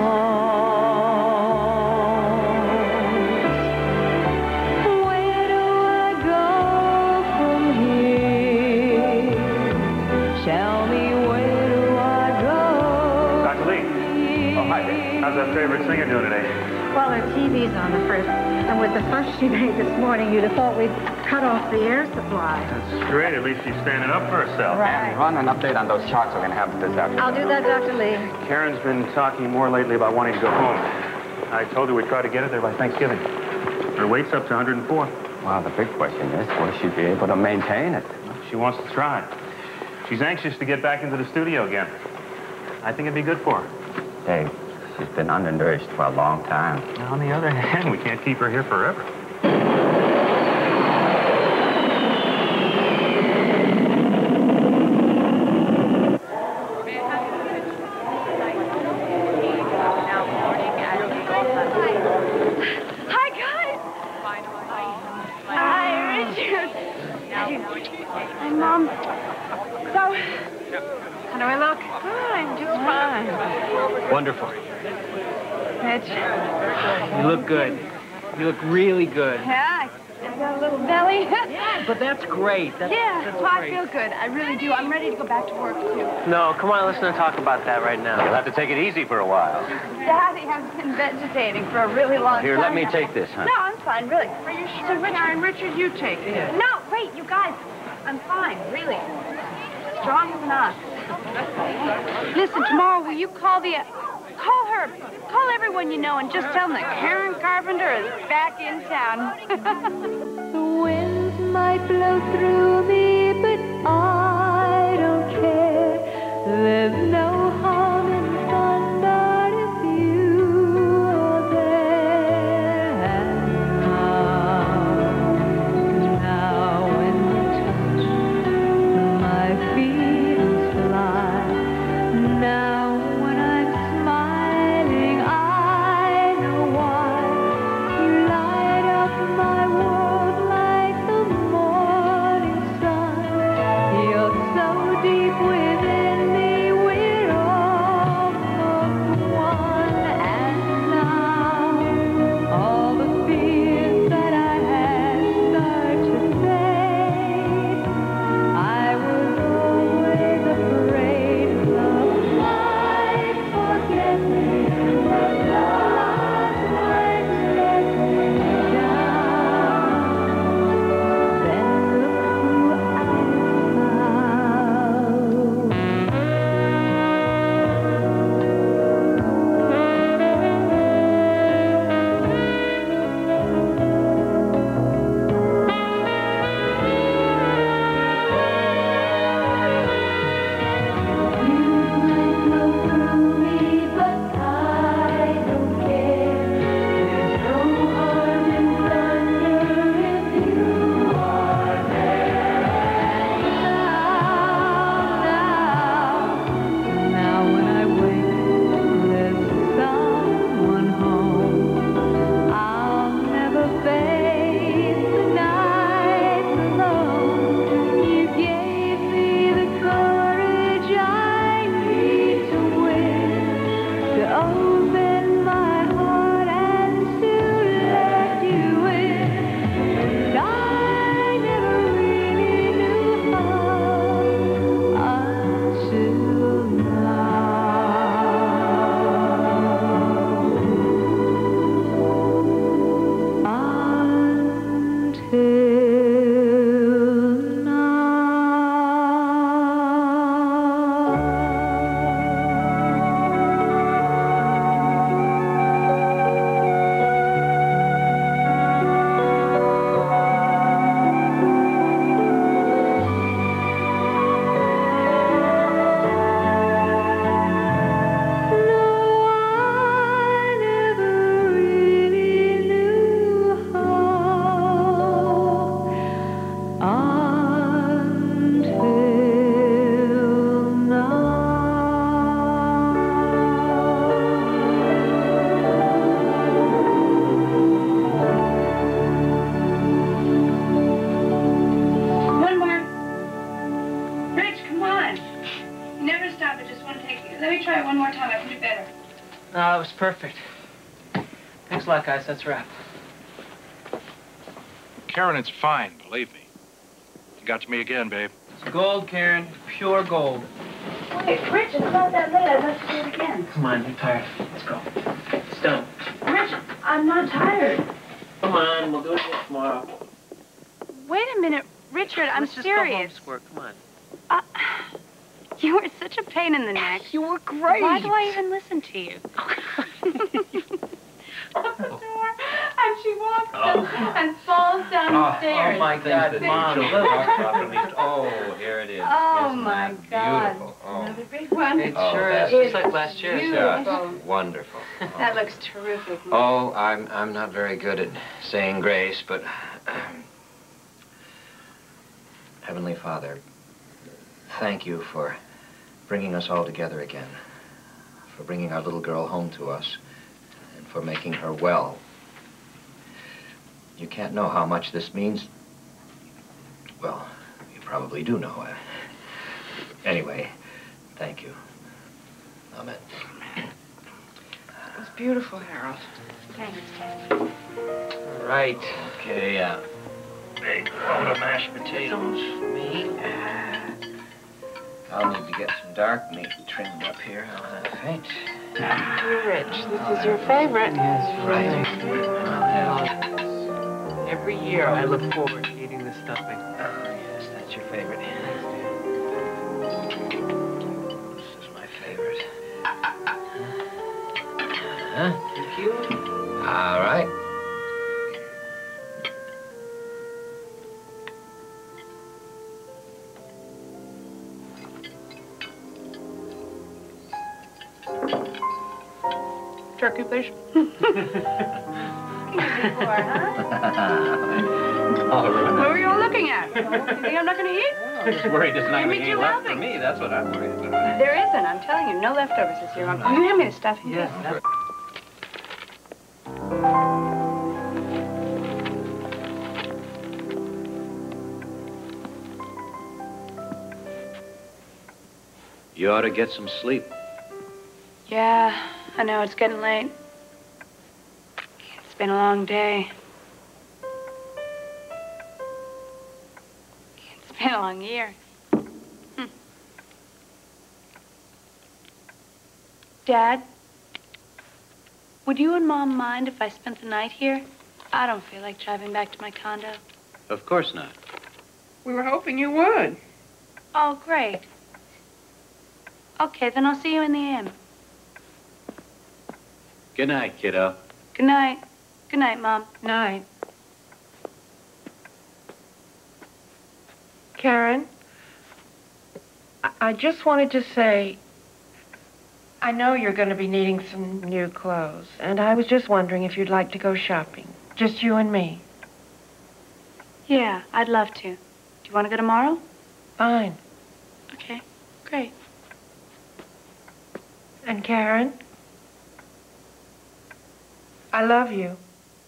songs. Where do I go from here? Tell me, where do I go? Dr. Lee. Oh, hi. How's that favorite singer doing today? Well, her TV's on the first, and with the fuss she made this morning, you'd have thought we'd cut off the air supply. That's great. At least she's standing up for herself. Right. And run an update on those charts we're going to have this afternoon. I'll do that, Dr. Lee. Karen's been talking more lately about wanting to go home. I told her we'd try to get her there by Thanksgiving. Her weight's up to 104. Well, the big question is, will she be able to maintain it? She wants to try. She's anxious to get back into the studio again. I think it'd be good for her. Dave, she's been undernourished for a long time. On the other hand, we can't keep her here forever. Hi, guys. Hi, Richard. Hi, Mom. So, how do I look? I'm doing fine. Wonderful. Mitch. You look good. You look really good. Yeah, I got a little belly. But that's great. That's Well, I feel good. I really do. I'm ready to go back to work, too. No, come on, let's not talk about that right now. You'll have to take it easy for a while. Daddy, I've been vegetating for a really long Here, time. let me now. take this, huh? No, I'm fine, really. Are you sure? So, Karen, Richard, you take it. No, wait, you guys. I'm fine, really. Strong as an ox. Listen, tomorrow, will you call call her. Call everyone you know and just tell them that Karen Carpenter is back in town. The winds might blow through me, but I don't care. There's no harm in thunder if you are there. And now when you touch my feelings fly. Now when I'm smiling, I know why. You light up my world like the morning sun. that was perfect. Thanks a lot, guys. That's a wrap. Karen, it's fine, believe me. You got to me again, babe. It's gold, Karen. Pure gold. Wait, Rich, it's about that late. I'd like to do it again. Come on, you're tired. Let's go. It's done. Rich, I'm not tired. Come on, we'll do it again tomorrow. Wait a minute, Richard, I'm Let's serious. just go home, Squirt. Come on. You were such a pain in the neck. You were great. Why do I even listen to you? At the door, and she walks up and falls down the stairs. Oh, my God, Mom. Oh, here it is. Oh, Isn't my that God. Beautiful. Oh. Another big one. It Oh, sure that's is. Just like last year. Just wonderful. That looks terrific. Oh, I'm not very good at saying grace, but Heavenly Father, thank you for bringing us all together again, for bringing our little girl home to us, and for making her well. You can't know how much this means. Well, you probably do know. Anyway, thank you. Amen. It was beautiful, Harold. Thanks. All right. Okay, big load of mashed potatoes for me. I'll need to get some dark meat trimmed up here. I'll have a faint. Dear Rich, this is your favorite. Yes, Right. Every year I look forward to eating this stuffing. Oh, yes, that's your favorite. This is my favorite. Thank you. All right. Turkey, please. All right. What were you all looking at? You think I'm not going to eat? I'm just worried there's not Give me any two left for helpings. me. That's what I'm worried about. There isn't, I'm telling you. No leftovers this year. Uncle. You hand me the stuffing. Yes. You ought to get some sleep. Yeah, I know. It's getting late. It's been a long day. It's been a long year. Dad, would you and Mom mind if I spent the night here? I don't feel like driving back to my condo. Of course not. We were hoping you would. Oh, great. Okay, then I'll see you in the inn. Good night, kiddo. Good night. Good night, Mom. Night. Karen, I just wanted to say, I know you're going to be needing some new clothes, and I was just wondering if you'd like to go shopping. Just you and me. Yeah, I'd love to. Do you want to go tomorrow? Fine. Okay, great. And Karen, I love you.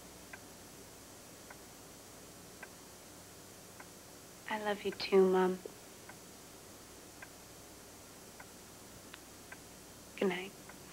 I love you too, Mom. Good night.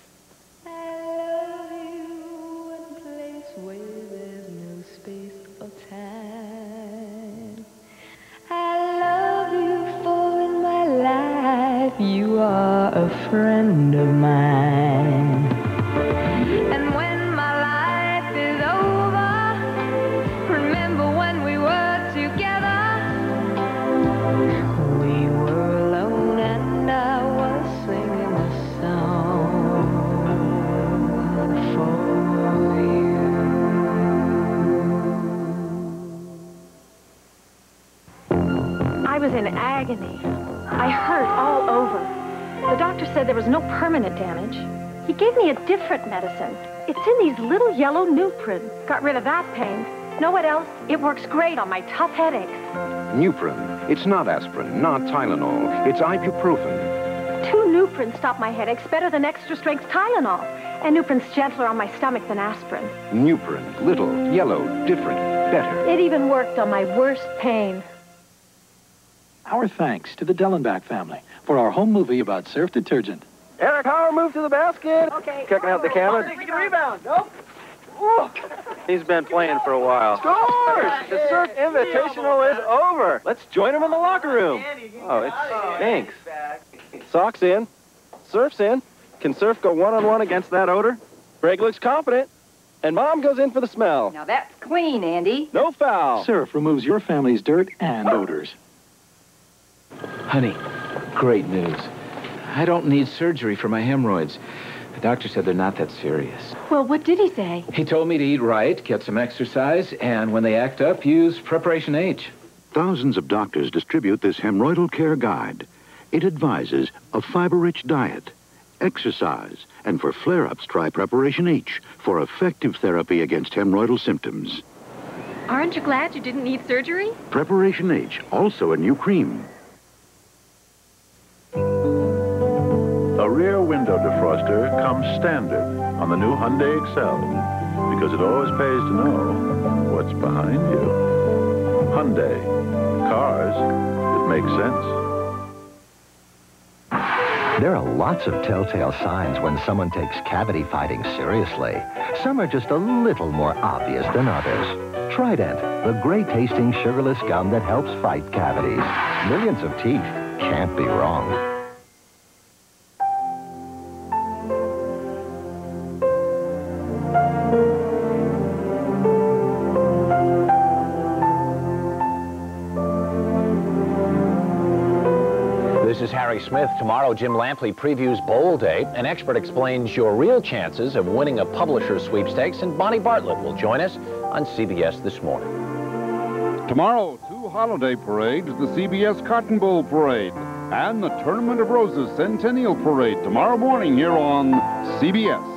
You are a friend of mine. And when my life is over, remember when we were together. We were alone and I was singing a song for you. I was in agony. I hurt all over. The doctor said there was no permanent damage. He gave me a different medicine. It's in these little yellow Nuprin. Got rid of that pain. Know what else? It works great on my tough headaches. Nuprin. It's not aspirin, not Tylenol. It's ibuprofen. 2 Nuprin stop my headaches better than extra-strength Tylenol. And Nuprin's gentler on my stomach than aspirin. Nuprin. Little, yellow, different, better. It even worked on my worst pain. Our thanks to the Dellenbach family for our home movie about surf detergent. Eric Hauer, move to the basket. Okay. Checking out the camera. Rebound. Nope. Ooh. He's been playing for a while. Scores! The Surf Invitational is over. Let's join him in the locker room. Oh, it stinks. Socks in. Surf's in. Can Surf go one-on-one against that odor? Greg looks confident. And Mom goes in for the smell. Now that's clean, Andy. No foul. Surf removes your family's dirt and odors. Honey, great news. I don't need surgery for my hemorrhoids. The doctor said they're not that serious. Well, what did he say? He told me to eat right, get some exercise, and when they act up, use Preparation H. Thousands of doctors distribute this hemorrhoidal care guide. It advises a fiber-rich diet, exercise, and for flare-ups, try Preparation H for effective therapy against hemorrhoidal symptoms. Aren't you glad you didn't need surgery? Preparation H, also a new cream. A rear window defroster comes standard on the new Hyundai Excel because it always pays to know what's behind you. Hyundai. Cars that make sense. There are lots of telltale signs when someone takes cavity fighting seriously. Some are just a little more obvious than others. Trident, the great-tasting sugarless gum that helps fight cavities. Millions of teeth can't be wrong. This is Harry Smith. Tomorrow, Jim Lampley previews Bowl Day. An expert explains your real chances of winning a publisher's sweepstakes, and Bonnie Bartlett will join us on CBS This Morning. Tomorrow, 2 holiday parades, the CBS Cotton Bowl Parade and the Tournament of Roses Centennial Parade tomorrow morning here on CBS.